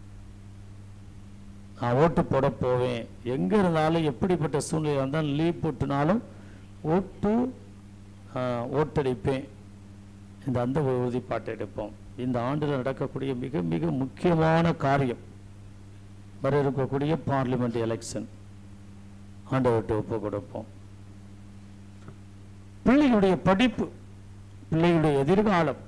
நான் ஓட்டு போட போவேன், எங்கே இருந்தாலும் எப்படிப்பட்ட சூழ்நிலை வந்தாலும் லீவ் போட்டுனாலும் ஓட்டு ஓட்டடிப்பேன். இந்த அந்த உறுதிப்பாட்டை எடுப்போம். இந்த ஆண்டில் நடக்கக்கூடிய மிக மிக முக்கியமான காரியம் வர இருக்கக்கூடிய பார்லிமெண்ட் எலெக்ஷன். ஆண்டவர்கிட்ட ஒப்பு கொடுப்போம். பிள்ளைகளுடைய படிப்பு, பிள்ளைகளுடைய எதிர்காலம்,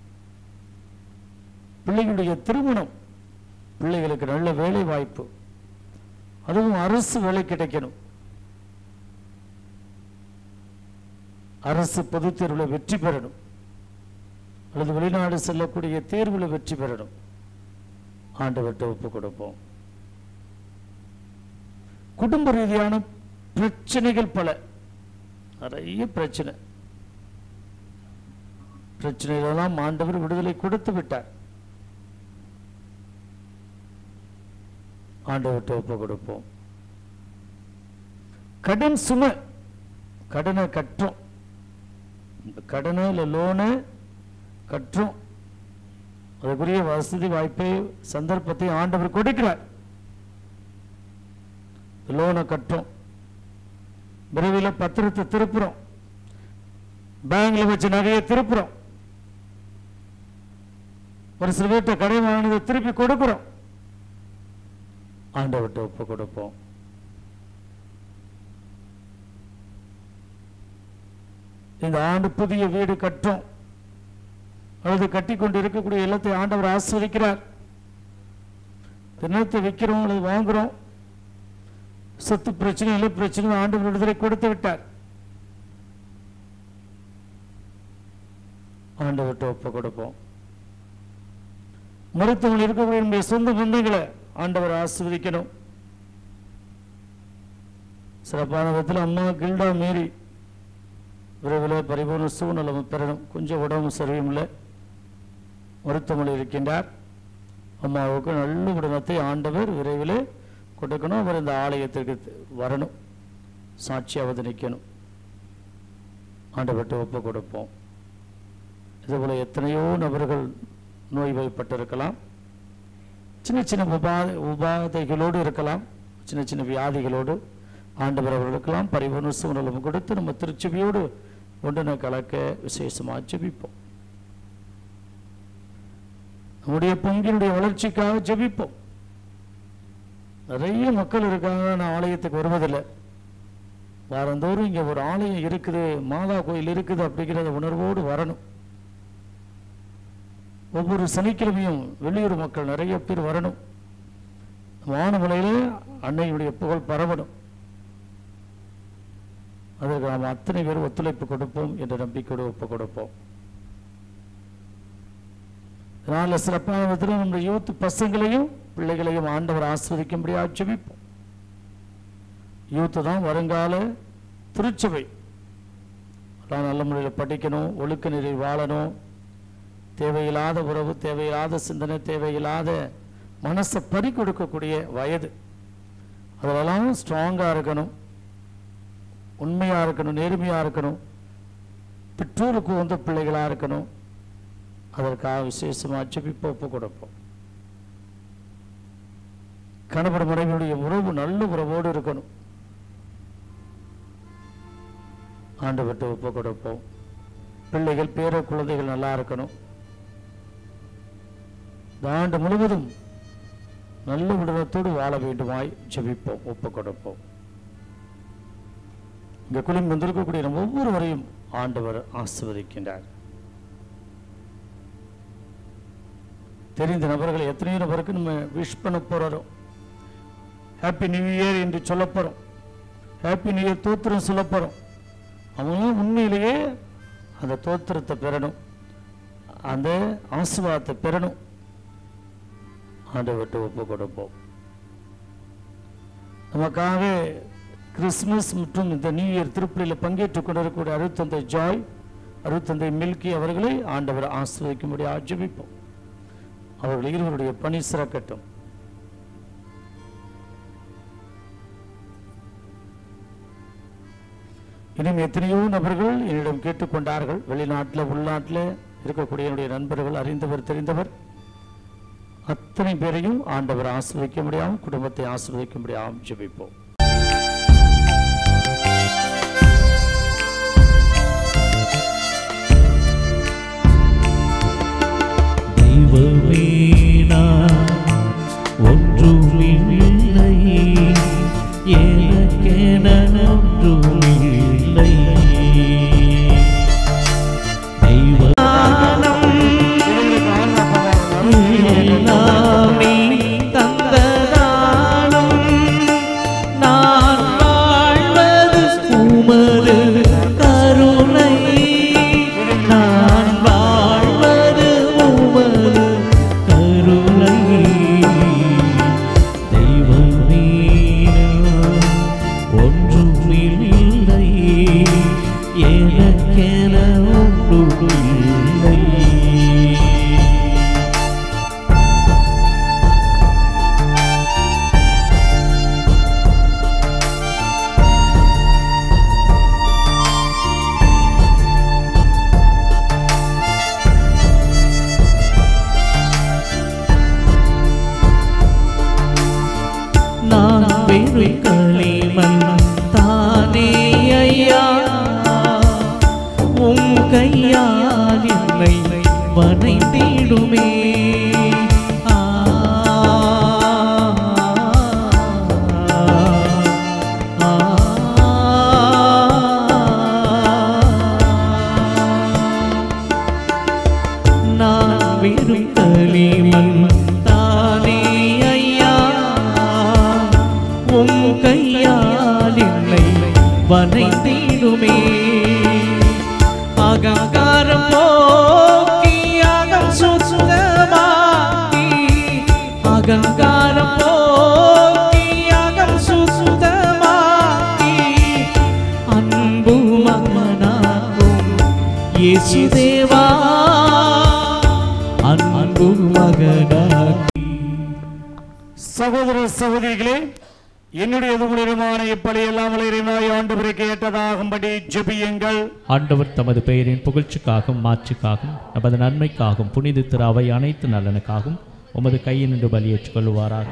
பிள்ளைகளுடைய திருமணம், பிள்ளைகளுக்கு நல்ல வேலை வாய்ப்பு, அதுவும் அரசு வேலை கிடைக்கணும், அரசு பொதுத் தேர்வில் வெற்றி பெறணும், அல்லது வெளிநாடு செல்லக்கூடிய தேர்வில் வெற்றி பெறணும், ஆண்டவர்கிட்ட ஒப்பு கொடுப்போம். குடும்ப ரீதியான பிரச்சனைகள் பல, நிறைய பிரச்சனை, பிரச்சனைகளெல்லாம் ஆண்டவர் விடுதலை கொடுத்து விட்டார். ஆண்டவர்கிட்ட ஒப்பு கொடுப்போம். கடன் சுமை, கடனை கட்டுறோம், இந்த கடனை இல்லை லோனு கட்டுறோம், அதுக்குரிய வசதி வாய்ப்பை சந்தர்ப்பத்தை ஆண்டவர் கொடுக்கிறார். லோனை கட்டுறோம், விரைவில் பத்திரத்தை திருப்புறோம், பேங்க்ல வச்ச நகையை திருப்புறோம், ஒரு சில வீட்டை கடை வாங்கினதை திருப்பி கொடுக்கிறோம். ஆண்டவர்கிட்ட ஒப்பு கொடுப்போம். இந்த ஆண்டு புதிய வீடு கட்டுறோம், அல்லது கட்டி கொண்டு இருக்கக்கூடிய இல்லத்தை ஆண்டவர் ஆஸ்வதிக்கிறார். நிலத்தை விற்கிறோம் அல்லது வாங்குறோம், சொத்து பிரச்சனை இல்லை பிரச்சனை ஆண்டவர் விடுதலை கொடுத்து விட்டார். ஆண்டவர்கிட்ட ஒப்பு கொடுப்போம். மருத்துவமனை இருக்கக்கூடிய நம்முடைய சொந்த பந்தங்களை ஆண்டவர் ஆஸ்வதிக்கணும். சிறப்பான விதத்தில் அம்மா கில்டா மீறி விரைவில் பரிபூர்ண சூழ்நிலை பெறணும். கொஞ்சம் உடம்பு சரியுமில்லை, மருத்துவமனை இருக்கின்றார். அம்மாவுக்கு நல்ல உடனத்தை ஆண்டவர் விரைவில் கொடுக்கணும். அவர் இந்த ஆலயத்திற்கு வரணும், சாட்சியாவது நிற்கணும். ஆண்டவர்கிட்ட ஒப்பு கொடுப்போம். இதுபோல் எத்தனையோ நபர்கள் நோய்வாய்ப்பட்டிருக்கலாம், சின்ன சின்ன உபா உபாதைகளோடு இருக்கலாம், சின்ன சின்ன வியாதிகளோடு. ஆண்டவர் அவர்களுக்கெல்லாம் பரிபூர்ண சூழ்நிலை கொடுத்து நம்ம திருச்சபையோடு ஒன்றின கலக்க விசேஷமாக ஜெபிப்போம். நம்முடைய பங்கினுடைய வளர்ச்சிக்காக ஜெபிப்போம். நிறைய மக்கள் இருக்காங்க, நான் ஆலயத்துக்கு வருவதில்லை. வாரந்தோறும் இங்கே ஒரு ஆலயம் இருக்குது, மாதா கோயில் இருக்குது அப்படிங்கிறத உணர்வோடு வரணும். ஒவ்வொரு சனிக்கிழமையும் வெளியூர் மக்கள் நிறைய பேர் வரணும். வானமலையிலே அன்னையுடைய புகழ் பரவணும். அதற்கு நாம் அத்தனை பேர் ஒத்துழைப்பு கொடுப்போம் என்ற நம்பிக்கையோடு ஒப்பு கொடுப்போம். இதனால் சிறப்பான விதத்தில் நம்முடைய யூத் பசங்களையும் பிள்ளைகளையும் ஆண்டவர் ஆஸ்வதிக்கும்படியாக ஜெபிப்போம். யூத்து தான் வருங்கால திருச்சபை. நல்ல முறையில் படிக்கணும், ஒழுக்க நெறி வாழணும், தேவையில்லாத உறவு, தேவையில்லாத சிந்தனை, தேவையில்லாத மனசை பறி கொடுக்கக்கூடிய வயது. அதெல்லாம் ஸ்ட்ராங்காக இருக்கணும், உண்மையாக இருக்கணும், நேர்மையாக இருக்கணும், பெற்றோருக்கு வந்த பிள்ளைகளாக இருக்கணும். அதற்காக விசேஷமாக ஜெபிப்ப ஒப்பு கொடுப்போம். கணவன் மனைவியுடைய உறவு நல்ல உறவோடு இருக்கணும். ஆண்டவர்கிட்ட ஒப்பு கொடுப்போம். பிள்ளைகள் பேர குழந்தைகள் நல்லா இருக்கணும். இந்த ஆண்டு முழுவதும் நல்ல விடுதலத்தோடு வாழ வேண்டுமாய் ஜெபிப்போம், ஒப்பு கொடுப்போம். இங்கே குழுமி வந்திருக்கக்கூடிய நம்ம ஒவ்வொருவரையும் ஆண்டவர் ஆசீர்வதிக்கின்றார். தெரிந்த நபர்களை எத்தனையோ நபருக்கு நம்ம விஷ் பண்ண போறோம். ஹாப்பி நியூ இயர் என்று சொல்ல போறோம், ஹாப்பி நியூ இயர் தோத்திரம் சொல்ல போறோம். அவங்களும் உண்மையிலேயே அந்த தோத்திரத்தை பெறணும், அந்த ஆசீர்வாதத்தை பெறணும். ஆண்டவர்கிட்ட ஒப்பு கொடுப்போம். நமக்காக கிறிஸ்துமஸ் மற்றும் இந்த நியூ இயர் திருப்பலியில் பங்கேற்றுக் கொண்டிருக்கக்கூடிய அருட்தந்தை ஜாய், அருட்தந்தை மில்கி அவர்களை ஆண்டவர் ஆசீர்வதிக்கும்படி ஜெபிப்போம். அவர்கள் இருவருடைய பணி சிறக்கட்டும். இன்னும் எத்தனையோ நபர்கள் என்னிடம் கேட்டுக்கொண்டார்கள். வெளிநாட்டில் உள்நாட்டில் இருக்கக்கூடிய என்னுடைய நண்பர்கள், அறிந்தவர் தெரிந்தவர் அத்தனை பேரையும் ஆண்டவர் ஆசீர்வதிக்க முடியாமல், குடும்பத்தை ஆசீர்வதிக்க முடியாமல் ஜெபிப்போம். ஒன்றுமில்லை எனக்கென ஒன்றுமில்லை, தெய்வம் தந்ததானம் அகங்காரம் போக்கி அகம் சுத்தமாக்கி அகங்காரம் போக்கி அகம் சுத்தமாக்கி அன்பு மகனாகும் இயேசு தேவா அன்பு மகனாகி. சகோதர சகோதரிகளே, என்னுடைய உங்களிடமான இப்படி எல்லாம் இறைவனாய் ஆண்டவரை கேட்டதாகும்படி ஜெபியுங்கள். ஆண்டவர் தமது பெயரின் புகழ்ச்சிக்காகவும் மாட்சிக்காகவும் நமது நன்மைக்காகவும் புனித திரு அவை அனைத்து நலனுக்காகவும் உமது கையினின்று பலியேற்றுக் கொள்வாராக.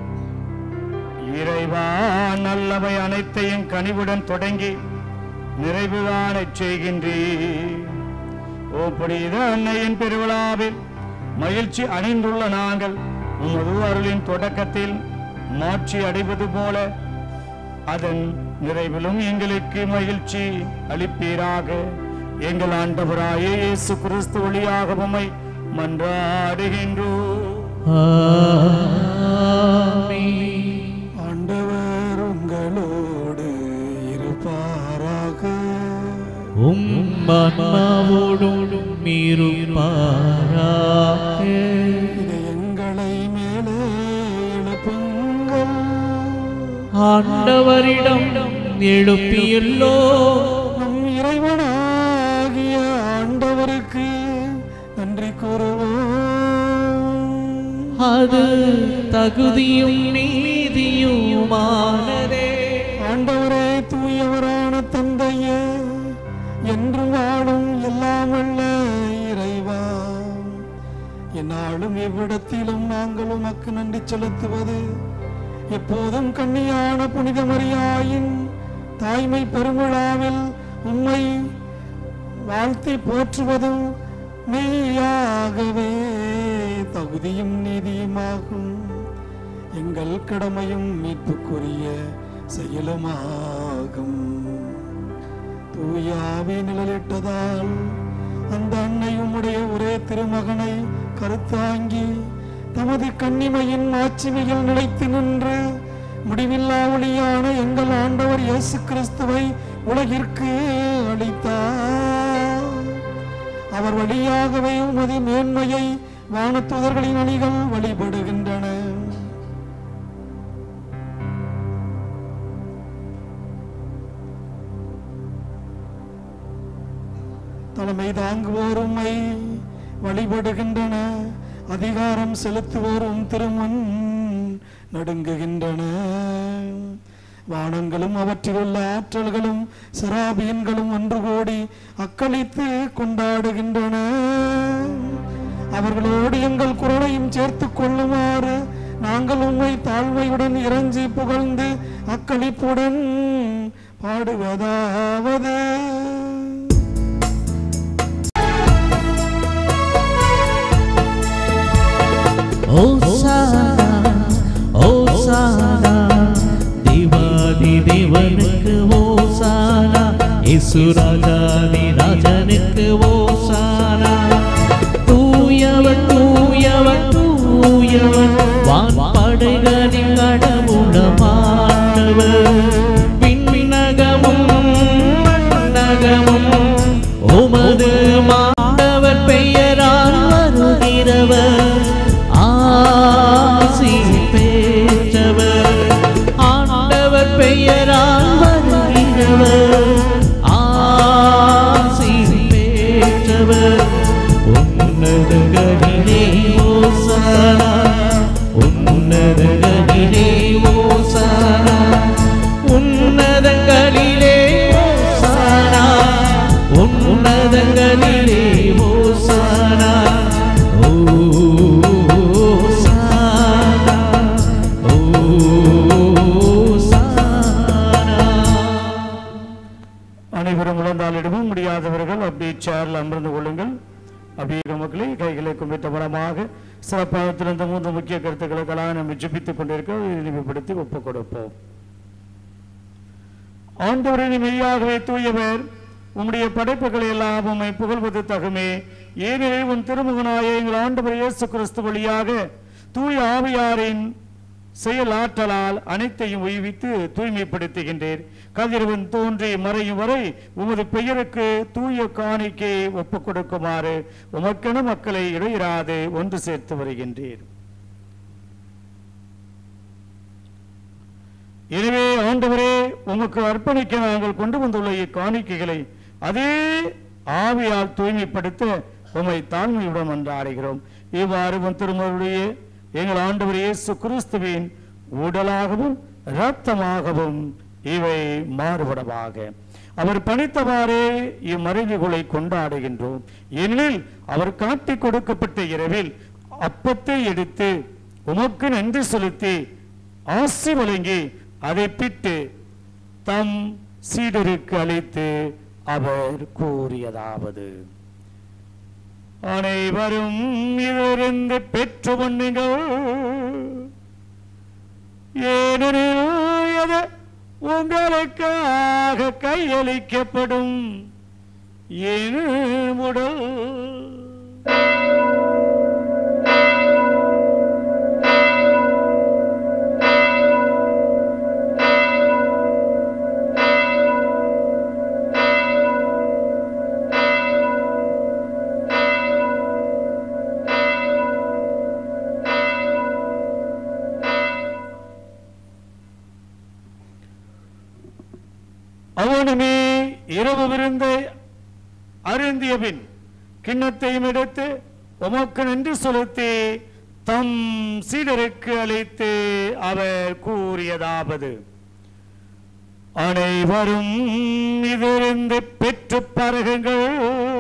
இறைவா, நல்லவை அனைத்தையும் கனிவுடன் தொடங்கி நிறைவு காணச் செய்கின்றீர். ஓ புனித அன்னையின் பெருவிழாவில் மகிழ்ச்சி அடைந்துள்ள நாங்கள் உமது அருளின் தொடக்கத்தில் மாட்சி அடைவது போல அதன் நிறைவிலும் எங்களுக்கு மகிழ்ச்சி அளிப்பீராக. எங்கள் ஆண்டவராகிய இயேசு கிறிஸ்து வழியாக உம்மை மன்றாடுகின்றோம். ஆண்டவர் உங்களோடு இருப்பாராக. உம் ஆன்மாவோடும் இருப்பாராக. இதயங்களை மேலே எழுப்புங்கள். ஆண்டவரிடம் எழுப்பியுள்ளோ நம் இறைவனாகிய ஆண்டவருக்கு நன்றி கூறுவோம். அது தகுதியும் நீதியுமானதே. ஆண்டவரே, தூயவரான தந்தையே, என்று வாழும் எல்லாம் வல்ல இறைவா, என்னாலும் இவ்விடத்திலும் நாங்கள் உமக்கு நன்றி செலுத்துவது எப்போதும் கன்னியான புனித மரியாயின் தாய்மை பெருவிழாவில் உம்மை வாழ்த்தி போற்றுவதும் மெய்யாகவே தகுதியும் நீதியுமாகும். எங்கள் கடமையும் மீட்புக்குரிய செயலுமாகும். தூயாவி நிழலிட்டதால் அந்த அன்னை உம்முடைய ஒரே திருமகனை கருத்தாங்கி தமது கன்னிமையின் மாட்சிமையில் நிலைத்து நின்று முடிவில்லா ஒளியான எங்கள் ஆண்டவர் இயேசு கிறிஸ்துவை உலகிற்கு அளித்தார். அவர் வழியாகவே உமது மேன்மையை வானதூதர்களின் அணிகள் வழிபடுகின்றன. தலைமை தாங்குவோர் உம்மை வழிபடுகின்றன. அதிகாரம் செலுத்துவோரும் திருமண் நடுங்குகின்றன. வானங்களும் அவற்றிலுள்ள ஆற்றல்களும் சராபியன்களும் ஒன்று கூடி அக்களித்து கொண்டாடுகின்றன. அவர்களோடு எங்கள் குரலையும் சேர்த்து கொள்ளுமாறு நாங்கள் உம்மை தாழ்மையுடன் இறைஞ்சி புகழ்ந்து அக்களிப்புடன் பாடுவதாவது. ஓசானா ஓசானா தேவாதி தேவனுக்கு ஓசானா, இயேசு ராஜாதி ராஜனுக்கு ஓசானா. தூயவர் தூயவர் தூயவர் வான்படைகளின் கடவுளமானவர். விண்ணகமும் மண்ணகமும் உமது மாண்டவர் பெயரால் வருகிறவர். ஆசி பெற்றவர் ஆண்டவர் பெயரால் வருகிறவர். ஆசி பெற்றவர் உன்னதங்களிலே ஓசானா, உன்னதங்களிலே ஓசானா, உன்னதங்களிலே ஓசானா, உன்னதங்களிலே ஓசானா. அனைவரும் உழந்தாலிடமும் முடியாதவர்கள் அப்படியே சேர்ல அமர்ந்து கொள்ளுங்கள். அப்படியே மக்களே கைகளை கும்பிட்ட பலமாக சிறப்பாக திறந்த மூன்று முக்கிய கருத்துக்களுக்கெல்லாம் நம்ம ஜெபித்துக் கொண்டிருக்க நினைவுபடுத்தி ஒப்புக் கொடுப்போம். ஆண்டவரின் மெய்யாகவே தூயவர், உம்முடைய படைப்புகளை எல்லாம் உம்மை புகழ்வது தகுமே. ஏனெனில் உன் திருமுகனாய எங்கள் ஆண்டவர் இயேசு கிறிஸ்து வழியாக தூய ஆவியாரின் செயலாற்றலால் அனைத்தையும் உய்வித்து தூய்மைப்படுத்துகின்றீர். கதிரவன் தோன்றி மறையும் வரை உமது பெயருக்கு தூய காணிக்கை ஒப்புக் கொடுக்குமாறு உமக்கென மக்களை இடையிறாது ஒன்று சேர்த்து வருகின்றீர். எனவே ஆண்டவரே, உமக்கு அர்ப்பணிக்க நாங்கள் கொண்டு வந்துள்ள இக்காணிக்கைகளை அதே ஆவியால் தூய்மைப்படுத்த உம்மை தாழ்மையுடன் மன்றாடுகிறோம். இவ்வாறு உம் திருமருடைய எங்கள் ஆண்டவர் இயேசு கிறிஸ்துவின் உடலாகவும் இரத்தமாகவும் இவை மாறுபடவாக. அவர் பணித்தவாறே இம்மறைவுகளை கொண்டாடுகின்றோம். ஏனெனில் அவர் காட்டிக் கொடுக்கப்பட்ட இரவில் அப்பத்தை எடுத்து உமக்கு நன்றி செலுத்தி ஆசி வழங்கி அதை பிட்டு தம் சீடருக்கு அளித்து அவர் கூறியதாவது: அனைவரும் இதிலிருந்து பெற்று உண்ணுங்கள், ஏனெனில் அது உங்களுக்காக கையளிக்கப்படும் என் உடல். அவனுமே இரவு விருந்தை அருந்திய பின் கிண்ணத்தையும் எடுத்து உமக்கு நன்றி செலுத்தி தம் சீடருக்கு அளித்து அவர் கூறியதாவது: அனைவரும் இதிலிருந்து பெற்று பருகுங்கள்,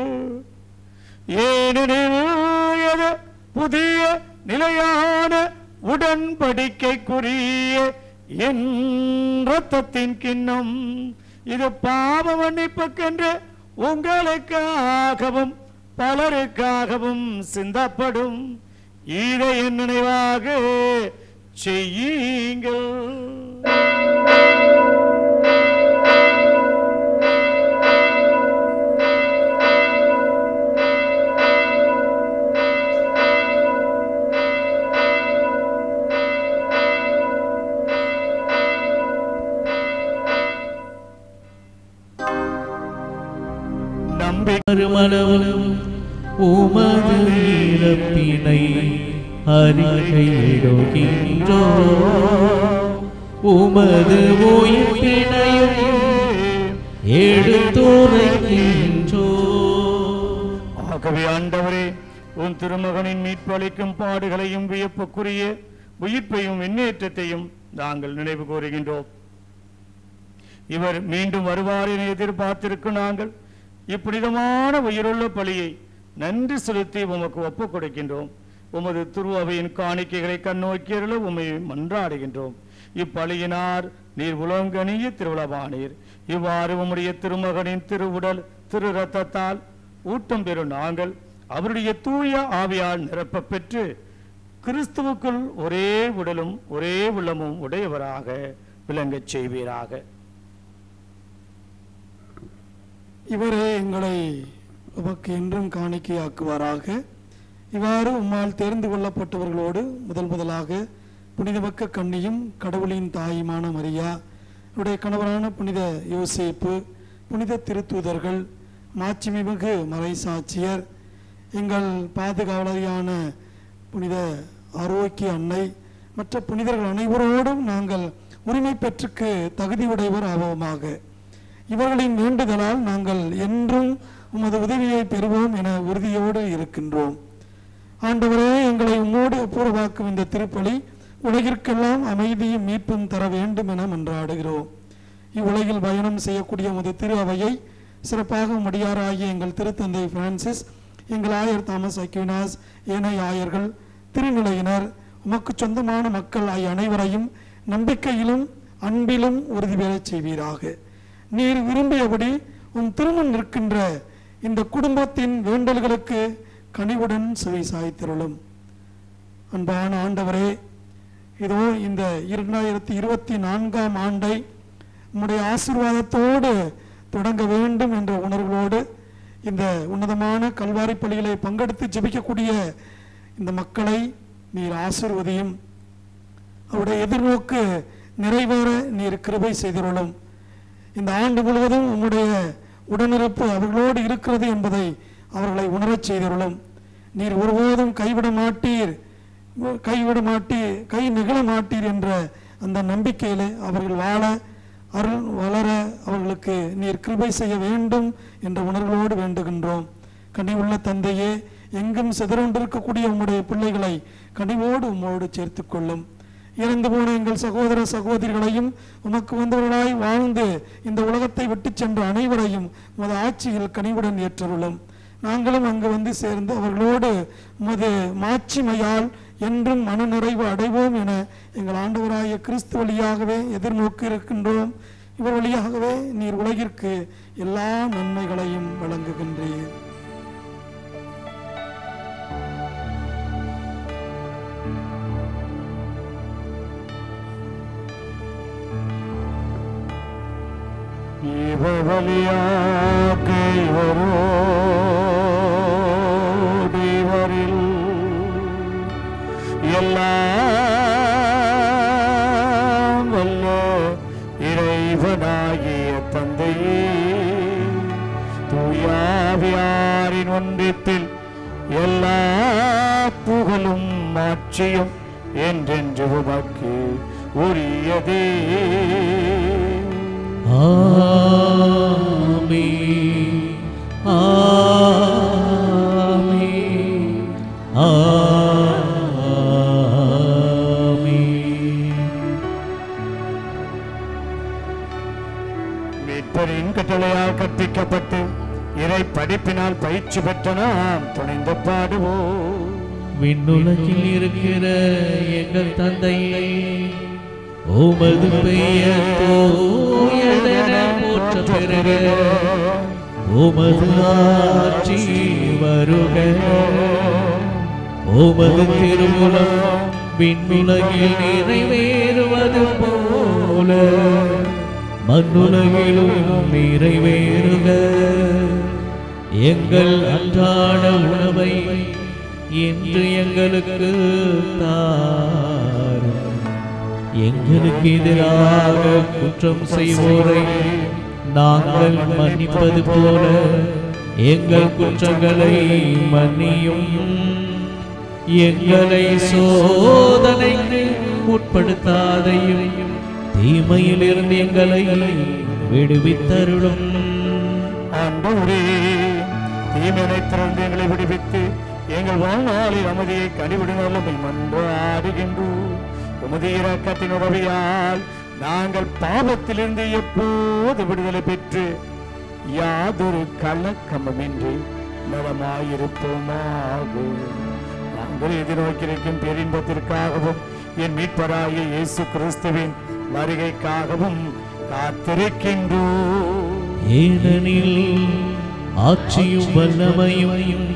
ஏனெனில் இது புதிய நிலையான உடன்படிக்கைக்குரிய என் இரத்தத்தின் கிண்ணம். இது பாவ மன்னிப்புக்கென்று உங்களுக்காகவும் பலருக்காகவும் சிந்தப்படும். இதை என் நினைவாக செய்யுங்கள். மறுமளவும் உமது இறப்பினை அறிக்கையிடுகின்றோ, உமது உயிர்ப்பினையும் எடுத்துரைக்கின்றோ. ஆகவே ஆண்டவரே, உன் திருமகனின் மீட்பு அளிக்கும் பாடுகளையும் வியப்புக்குரிய உயிர்ப்பையும் முன்னேற்றத்தையும் நாங்கள் நினைவு கூறுகின்றோம். இவர் மீண்டும் வருவார் என எதிர்பார்த்திருக்கும் நாங்கள் இப்புனிதமான உயிருள்ள பலியை நன்றி செலுத்தி உமக்கு ஒப்புக் கொடுக்கின்றோம். உமது திருஅவையின் காணிக்கைகளை கண்ணோக்கியருள உம்மை மன்றாடுகின்றோம். இப்பலியினார் நீர் உலங்கணிய திருவிழாவானீர். இவ்வாறு உம்முடைய திருமகனின் திருவுடல் திரு இரத்தத்தால் ஊட்டம் பெறும் நாங்கள் அவருடைய தூய ஆவியால் நிரப்ப பெற்று கிறிஸ்துவுக்குள் ஒரே உடலும் ஒரே உள்ளமும் உடையவராக விளங்கச் செய்வீராக. இவரே எங்களை உமக்கு என்றும் காணிக்கையாக்குவாராக. இவ்வாறு உம்மால் தேர்ந்து கொள்ளப்பட்டவர்களோடு முதல் முதலாக புனிதமக்க கன்னியும் கடவுளின் தாயுமான மரியா, இவருடைய கணவரான புனித யோசேப்பு, புனித திருத்தூதர்கள், மாட்சிமிகு மறைசாட்சியர், எங்கள் பாதுகாவலரியான புனித ஆரோக்கிய அன்னை, மற்ற புனிதர்கள் அனைவரோடும் நாங்கள் உரிமை பெற்றுக்கு தகுதியுடையவர் ஆவோமாக. இவர்களின் வேண்டுதலால் நாங்கள் என்றும் உமது உதவியை பெறுவோம் என உறுதியோடு இருக்கின்றோம். ஆண்டவரே, எங்களை உம்மோடு ஒப்புரவாக்கும் இந்த திருப்பலி உலகிற்கெல்லாம் அமைதியும் மீட்பும் தர வேண்டும் என மன்றாடுகிறோம். இவ்வுலகில் பயணம் செய்யக்கூடிய உமது திரு அவையை சிறப்பாக முடியாராகிய எங்கள் திருத்தந்தை பிரான்சிஸ், எங்கள் ஆயர் தாமஸ் அக்வினாஸ், ஏனைய ஆயர்கள், திருநிலையினர், உமக்கு சொந்தமான மக்கள் ஆகிய அனைவரையும் நம்பிக்கையிலும் அன்பிலும் உறுதி பெறச் செய்வீராக. நீர் விரும்பியபடி உன் திருமண் நிற்கின்ற இந்த குடும்பத்தின் வேண்டல்களுக்கு கனிவுடன் செவி சாய்த்திருளும். அன்பான ஆண்டவரே, இதோ இந்த இரண்டாயிரத்தி இருபத்தி நான்காம் ஆண்டை உம்முடைய ஆசீர்வாதத்தோடு தொடங்க வேண்டும் என்ற உணர்வோடு இந்த உன்னதமான கல்வாரி பள்ளிகளை பங்கெடுத்து ஜெபிக்கக்கூடிய இந்த மக்களை நீர் ஆசீர்வதியும். அவருடைய எதிர்நோக்கு நிறைவேற நீர் கிருபை செய்திருளும். இந்த ஆண்டு முழுவதும் உம்முடைய உடனிருப்பு அவர்களோடு இருக்கிறது என்பதை அவர்களை உணரச் செய்திருளும். நீர் ஒருபோதும் கைவிட மாட்டீர் கைவிட மாட்டீர் கை நிகழ மாட்டீர் என்ற அந்த நம்பிக்கையிலே அவர்கள் வாழ அருள் வளர அவர்களுக்கு நீர் கிருபை செய்ய வேண்டும் என்ற உணர்வோடு வேண்டுகின்றோம். கனிவுள்ள தந்தையே, எங்கும் சிதறொன்றிருக்கக்கூடிய உம்முடைய பிள்ளைகளை கனிவோடு உம்மோடு சேர்த்து கொள்ளும். இறந்து போன எங்கள் சகோதர சகோதரிகளையும் உமக்கு வந்தவர்களாய் வாழ்ந்து இந்த உலகத்தை விட்டு சென்ற அனைவரையும் உமது ஆட்சியில் கனிவுடன் ஏற்றருளும். நாங்களும் அங்கு வந்து சேர்ந்து அவர்களோடு உமது மாட்சிமையால் என்றும் மனநிறைவு அடைவோம் என எங்கள் ஆண்டவராகிய கிறிஸ்து வழியாகவே எதிர்நோக்கி இருக்கின்றோம். இவர் வழியாகவே நீர் உலகிற்கு எல்லா நன்மைகளையும் வழங்குகின்றீர். இவர் வழியாக இவரோடு இவரில் எல்லாம் வல்ல இறைவனாகிய தந்தையே, தூயாவியாரின் ஒன்றியத்தில் எல்லா புகழும் மாட்சியும் என்றென்று உமக்கு உரியதே. ஆமென், ஆமென், ஆமென். மீட்பரின் கட்டளையால் கற்பிக்கப்பட்டு இறை படிப்பினால் பயிற்சி பெற்ற நாம் துணிந்து பாடுவோம். விண்ணுலகில் இருக்கிற எங்கள் தந்தையை, உமது பெயர் தூயதென போற்றப் பெறுக. உமது ஆட்சி வருக. உமது திருவுளம் விண்ணுலகில் நிறைவேறுவது போல மண்ணுலகிலும் நிறைவேறுக. எங்கள் அன்றாட உணவை இன்று எங்களுக்கு தாரும். எங்களுக்கு எதிராக குற்றம் செய்வோரை நாங்கள் மன்னிப்பது போல எங்கள் குற்றங்களை மன்னியும். எங்களை சோதனைக்கு உட்படுத்தாதையும் தீமையிலிருந்து எங்களை விடுவித்தருளும். ஆண்டவரே, தீமையை திறந்து எங்களை விடுவித்து எங்கள் வாழ்நாளில் அமைதியை கனிவிடுங்கள் மன்றாடுகின்றோம். உமது இரக்கத்தின் உதவியால் நாங்கள் பாவத்திலிருந்து எப்போது விடுதலை பெற்று யாதொரு கலக்கமின்றி நலமாயிருப்போமாக. நாங்கள் எதிர்நோக்கியிருக்கும் பேரின்பத்திற்காகவும் என் மீட்பராகிய இயேசு கிறிஸ்துவின் வருகைக்காகவும் காத்திருக்கின்றோம். ஏனெனில் ஆட்சியும் வல்லமையும்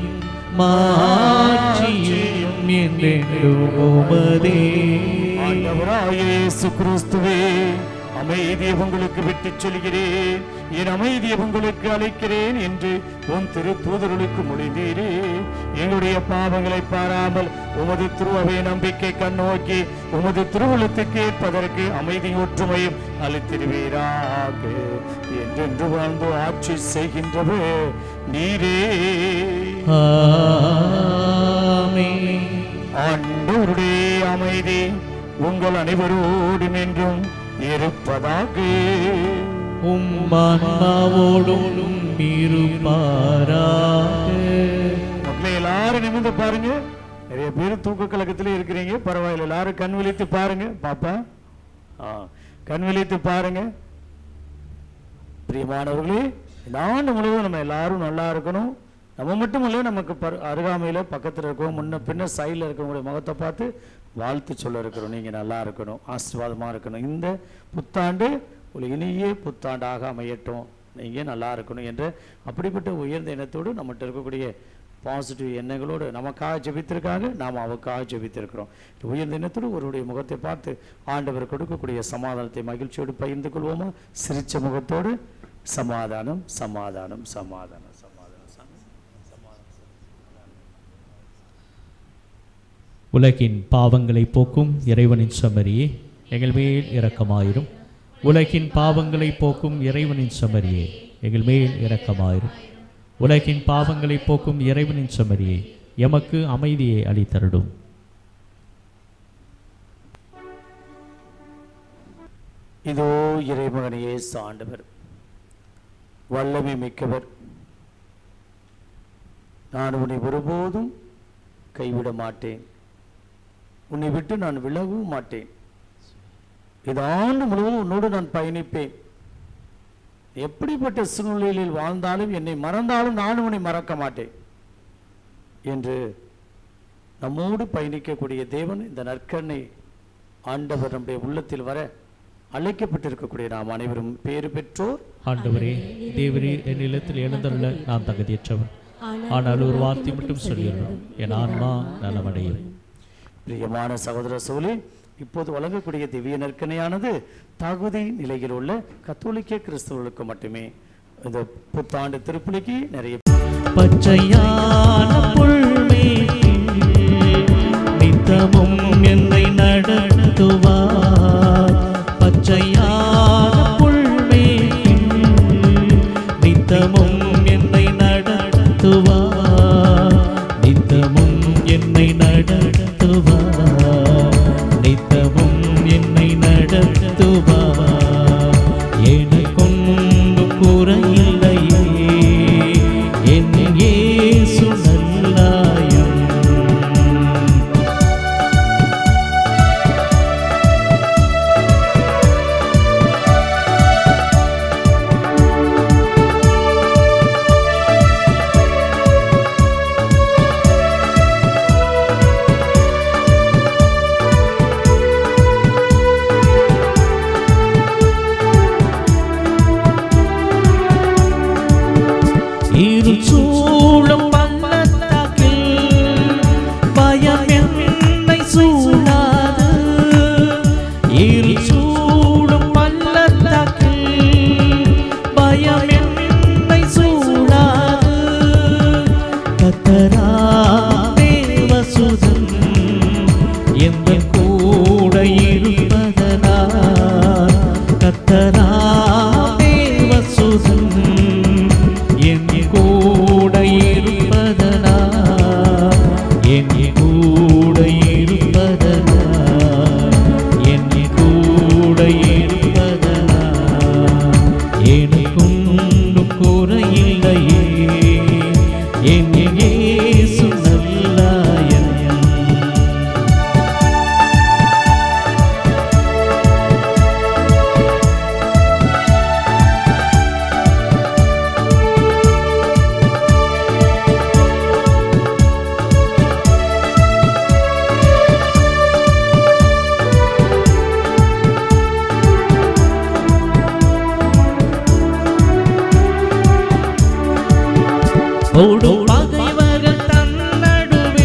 மாட்சியும் என்றென்றும் உமதே. ஆண்டவராகிய இயேசு கிறிஸ்துவே, அமைதியை உங்களுக்கு விட்டுச் சொல்கிறேன், என் அமைதியை உங்களுக்கு அளிக்கிறேன் என்று உன் திரு தூதர்களுக்கு மொழிந்தீரே. எங்களுடைய பாவங்களை பாராமல் உமது திருவை நம்பிக்கை கண்ணோக்கி உமது திருவுளத்துக்கு ஏற்பதற்கு அமைதி ஒற்றுமையும் அளித்திருவீராக. என்றென்று வாழ்ந்து ஆட்சி செய்கின்றவர் நீரே. ஆமென். ஆண்டவருடைய அமைதி உங்கள் அனைவரோடும் என்றும் இருப்பதாக. உம் ஆன்மாவோடும் இருப்பாராக. மக்களை எல்லாரும் நிமிர்ந்து பாருங்க. நிறைய பேர் தூக்க கலக்கத்திலே இருக்கிறீங்க, பரவாயில்ல. எல்லாரும் கண் விழித்து பாருங்க. பாப்பா, ஆ கண் விழித்து பாருங்க. பிரியமானவர்களே, இந்த ஆண்டு முழுவதும் நம்ம எல்லாரும் நல்லா இருக்கணும். நம்ம மட்டும் இல்லை, நமக்கு பரு அருகாமையில் பக்கத்தில் இருக்கோம், முன்ன பின்ன சைடில் இருக்கவங்களுடைய முகத்தை பார்த்து வாழ்த்து சொல்ல இருக்கிறோம். நீங்கள் நல்லா இருக்கணும், ஆசீர்வாதமாக இருக்கணும். இந்த புத்தாண்டு ஒரு இனிய புத்தாண்டாக அமையட்டும், நீங்கள் நல்லா இருக்கணும் என்ற அப்படிப்பட்ட உயர்ந்த எண்ணத்தோடு நம்மகிட்ட இருக்கக்கூடிய பாசிட்டிவ் எண்ணங்களோடு நமக்காக ஜெபித்திருக்காங்க, நாம் அவக்காக ஜெபித்திருக்கிறோம். உயர்ந்த எண்ணத்தோடு ஒருவருடைய முகத்தை பார்த்து ஆண்டவர் கொடுக்கக்கூடிய சமாதானத்தை மகிழ்ச்சியோடு பகிர்ந்து கொள்வோமா? சிரிச்ச முகத்தோடு சமாதானம், சமாதானம், சமாதானம், சமாதானம், சமாதானம். உலகின் பாவங்களை போக்கும் இறைவனின் செம்மறியே எங்கள் மேல் இரக்கமாயிரும். உலகின் பாவங்களை போக்கும் இறைவனின் செம்மறியே எங்கள் மேல் இரக்கமாயிரும். உலகின் பாவங்களை போக்கும் இறைவனின் செம்மறியே எமக்கு அமைதியை அளித்தருடும். இதோ இறைமகனையே ஆண்டவர், வல்லமை மிக்கவர், நான் உன்னை ஒருபோதும் கைவிட மாட்டேன், உன்னை விட்டு நான் விலகவும் மாட்டேன், இந்த ஆண்டு முழுவதும் உன்னோடு நான் பயணிப்பேன், எப்படிப்பட்ட சூழ்நிலையில் வாழ்ந்தாலும் என்னை மறந்தாலும் நான் உன்னை மறக்க மாட்டேன் என்று நம்மோடு பயணிக்கக்கூடிய தேவன் இந்த நற்கருணை ஆண்டவர் நம்முடைய உள்ளத்தில் வர அழைக்கப்பட்டிருக்கக்கூடிய நாம் அனைவரும் பேறு பெற்றோர். ஆண்டவரே, தேவரே, என் இல்லத்தில் எழுந்தருள நான் தகுதியற்றவன், ஆனால் ஒரு வார்த்தை மட்டும் சொல்லிடுறோம், என் ஆன்மா நலமடையும். பிரியமான சகோதர சோழி, இப்போது வழங்கக்கூடிய திவ்ய நற்கனையானது தகுதி நிலையில் உள்ள கத்தோலிக்க கிறிஸ்தவர்களுக்கு மட்டுமே. இந்த புத்தாண்டு திருப்பலிக்கு நிறைய பச்சையான புல்மேட்டில் நித்தமும் என்னை நடத்துவார். பச்சையான புல்மேட்டில் நித்தமும் என்னை நடத்துவார். நித்தமும் என்னை நடத்துவார். நித்தமும் என்னை நடத்துவார். எனக்கொண்டு குறையில்லையே, என் இயேசு நல்லாயம். இருள் சூழும் பள்ளத்தாக்கில் பயம் என்னை சூழாது. இருள் சூழும் பள்ளத்தாக்கில் பயம் என்னை சூழாது. கர்த்தராம் தேவசுதன் எங்கள் கூட இருப்பதனால். கர்த்தராம் தேவசுதன் என் கூட இருப்பதனால். என் கூட இருப்பதனால். என் கூட இருப்பதனால். எனக்கும் குறையில்லையே, என் இயேசு நல்லாயம். ஓடும் பகைவர்கள் தன்னடுவே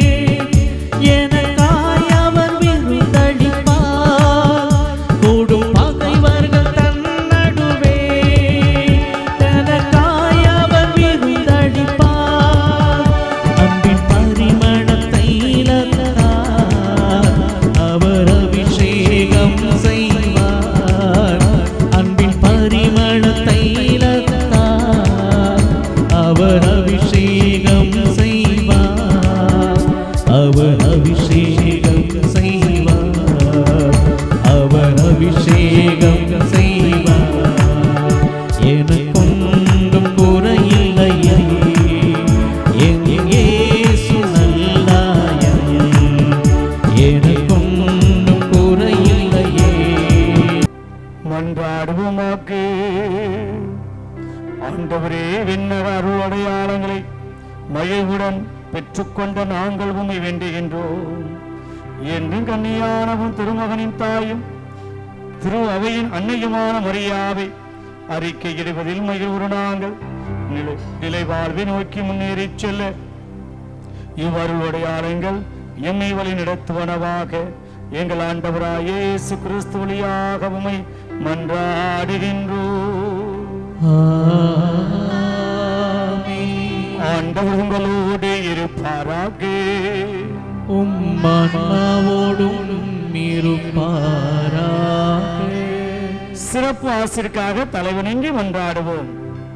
எனக்காய் அவர் விருந்தளிப்பார். ஓடும் பகைவர்கள் தன்னடுவே எனக்காய் அவர் விருந்தளிப்பார். அன்பின் பரிமள தைலத்தால் அவர் அபிஷேகம் செய்வார். அன்பின் பரிமள தைலத்தால் அவர் அபிஷேகம் செய்வார். அவர் அபிஷேகம் செய்வார். அவர் அபிஷேகம் செய்வார். எனக்கொண்டும் குறையில்லையே, என் இயேசு நல்லாயம். எனக்கொண்டும் குறையில்லையே. மன்றாடுவோமாக்கு. ஆண்டவரே, விண்ணக அருள் அடையாளங்களை மகிழ்வுடன் பெற்றுக்கொண்ட நாங்கள் உம்மை வேண்டுகின்றோம். என்றும் கன்னியானவும் திருமகனின் தாயும் திரு அவையின் அன்னையுமான மரியாவை அறிக்கையிடுவதில் மகிழ்வுறு நாங்கள் நிலை நிலை வாழ்வை நோக்கி முன்னேறி செல்ல இவ்வருள் அடையாளங்கள் எம்மை வழி நடத்துவனவாக. எங்கள் ஆண்டவராய் இயேசு கிறிஸ்து வழியாக உம்மை மன்றாடுகின்றோம். ஆண்டவர் உங்களோடு இருப்பாராக. உம்மாவோடும் இருப்பாராக. சிறப்பு ஆசிற்காக தலைவணங்கி மன்றாடுவோம்.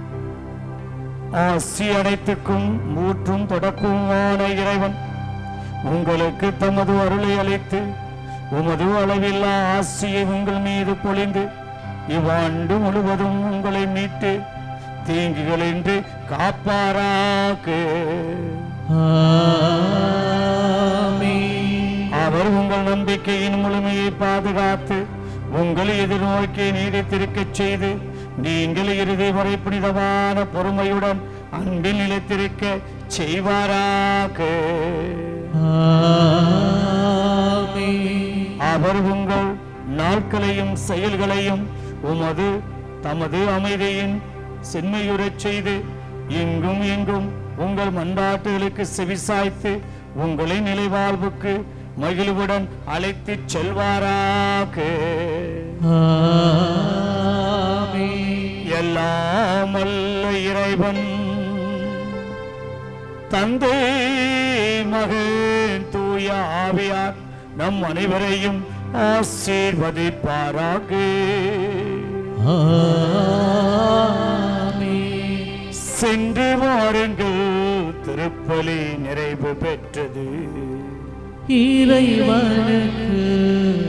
ஆசி அனைத்துக்கும் மூற்றும் தொடக்குமான இறைவன் உங்களுக்கு தமது அருளை அளித்து உமது அளவில்லா ஆசியை உங்கள் மீது பொழிந்து இவ்வாண்டு முழுவதும் உங்களை மீட்டு தீங்குகளின்றி காப்பாராக. அவர் உங்கள் நம்பிக்கையின் முழுமையை பாதுகாத்து உங்களை எதிர்நோக்கி நீடித்திருக்கச் செய்து நீங்கள் இறுதி வரை புனிதமான பொறுமையுடன் அன்பில் நிலைத்திருக்க செய்வாராக. அவர் உங்கள் நாட்களையும் செயல்களையும் உமது தமது அமைதியின் செம்மையுறச் செய்து எங்கும் எங்கும் உங்கள் மன்றாட்டுகளுக்கு செவிசாய்த்து உங்களை நிலைவாழ்வுக்கு மகிழ்வுடன் அழைத்து செல்வாராக. எல்லாம் வல்ல இறைவன் தந்தை மகன் தூய ஆவியார் நம் அனைவரையும் ஆசீர்வதிப்பாராக. சென்று வாருங்கள், திருப்பலி நிறைவு பெற்றது. இறைவனுக்கு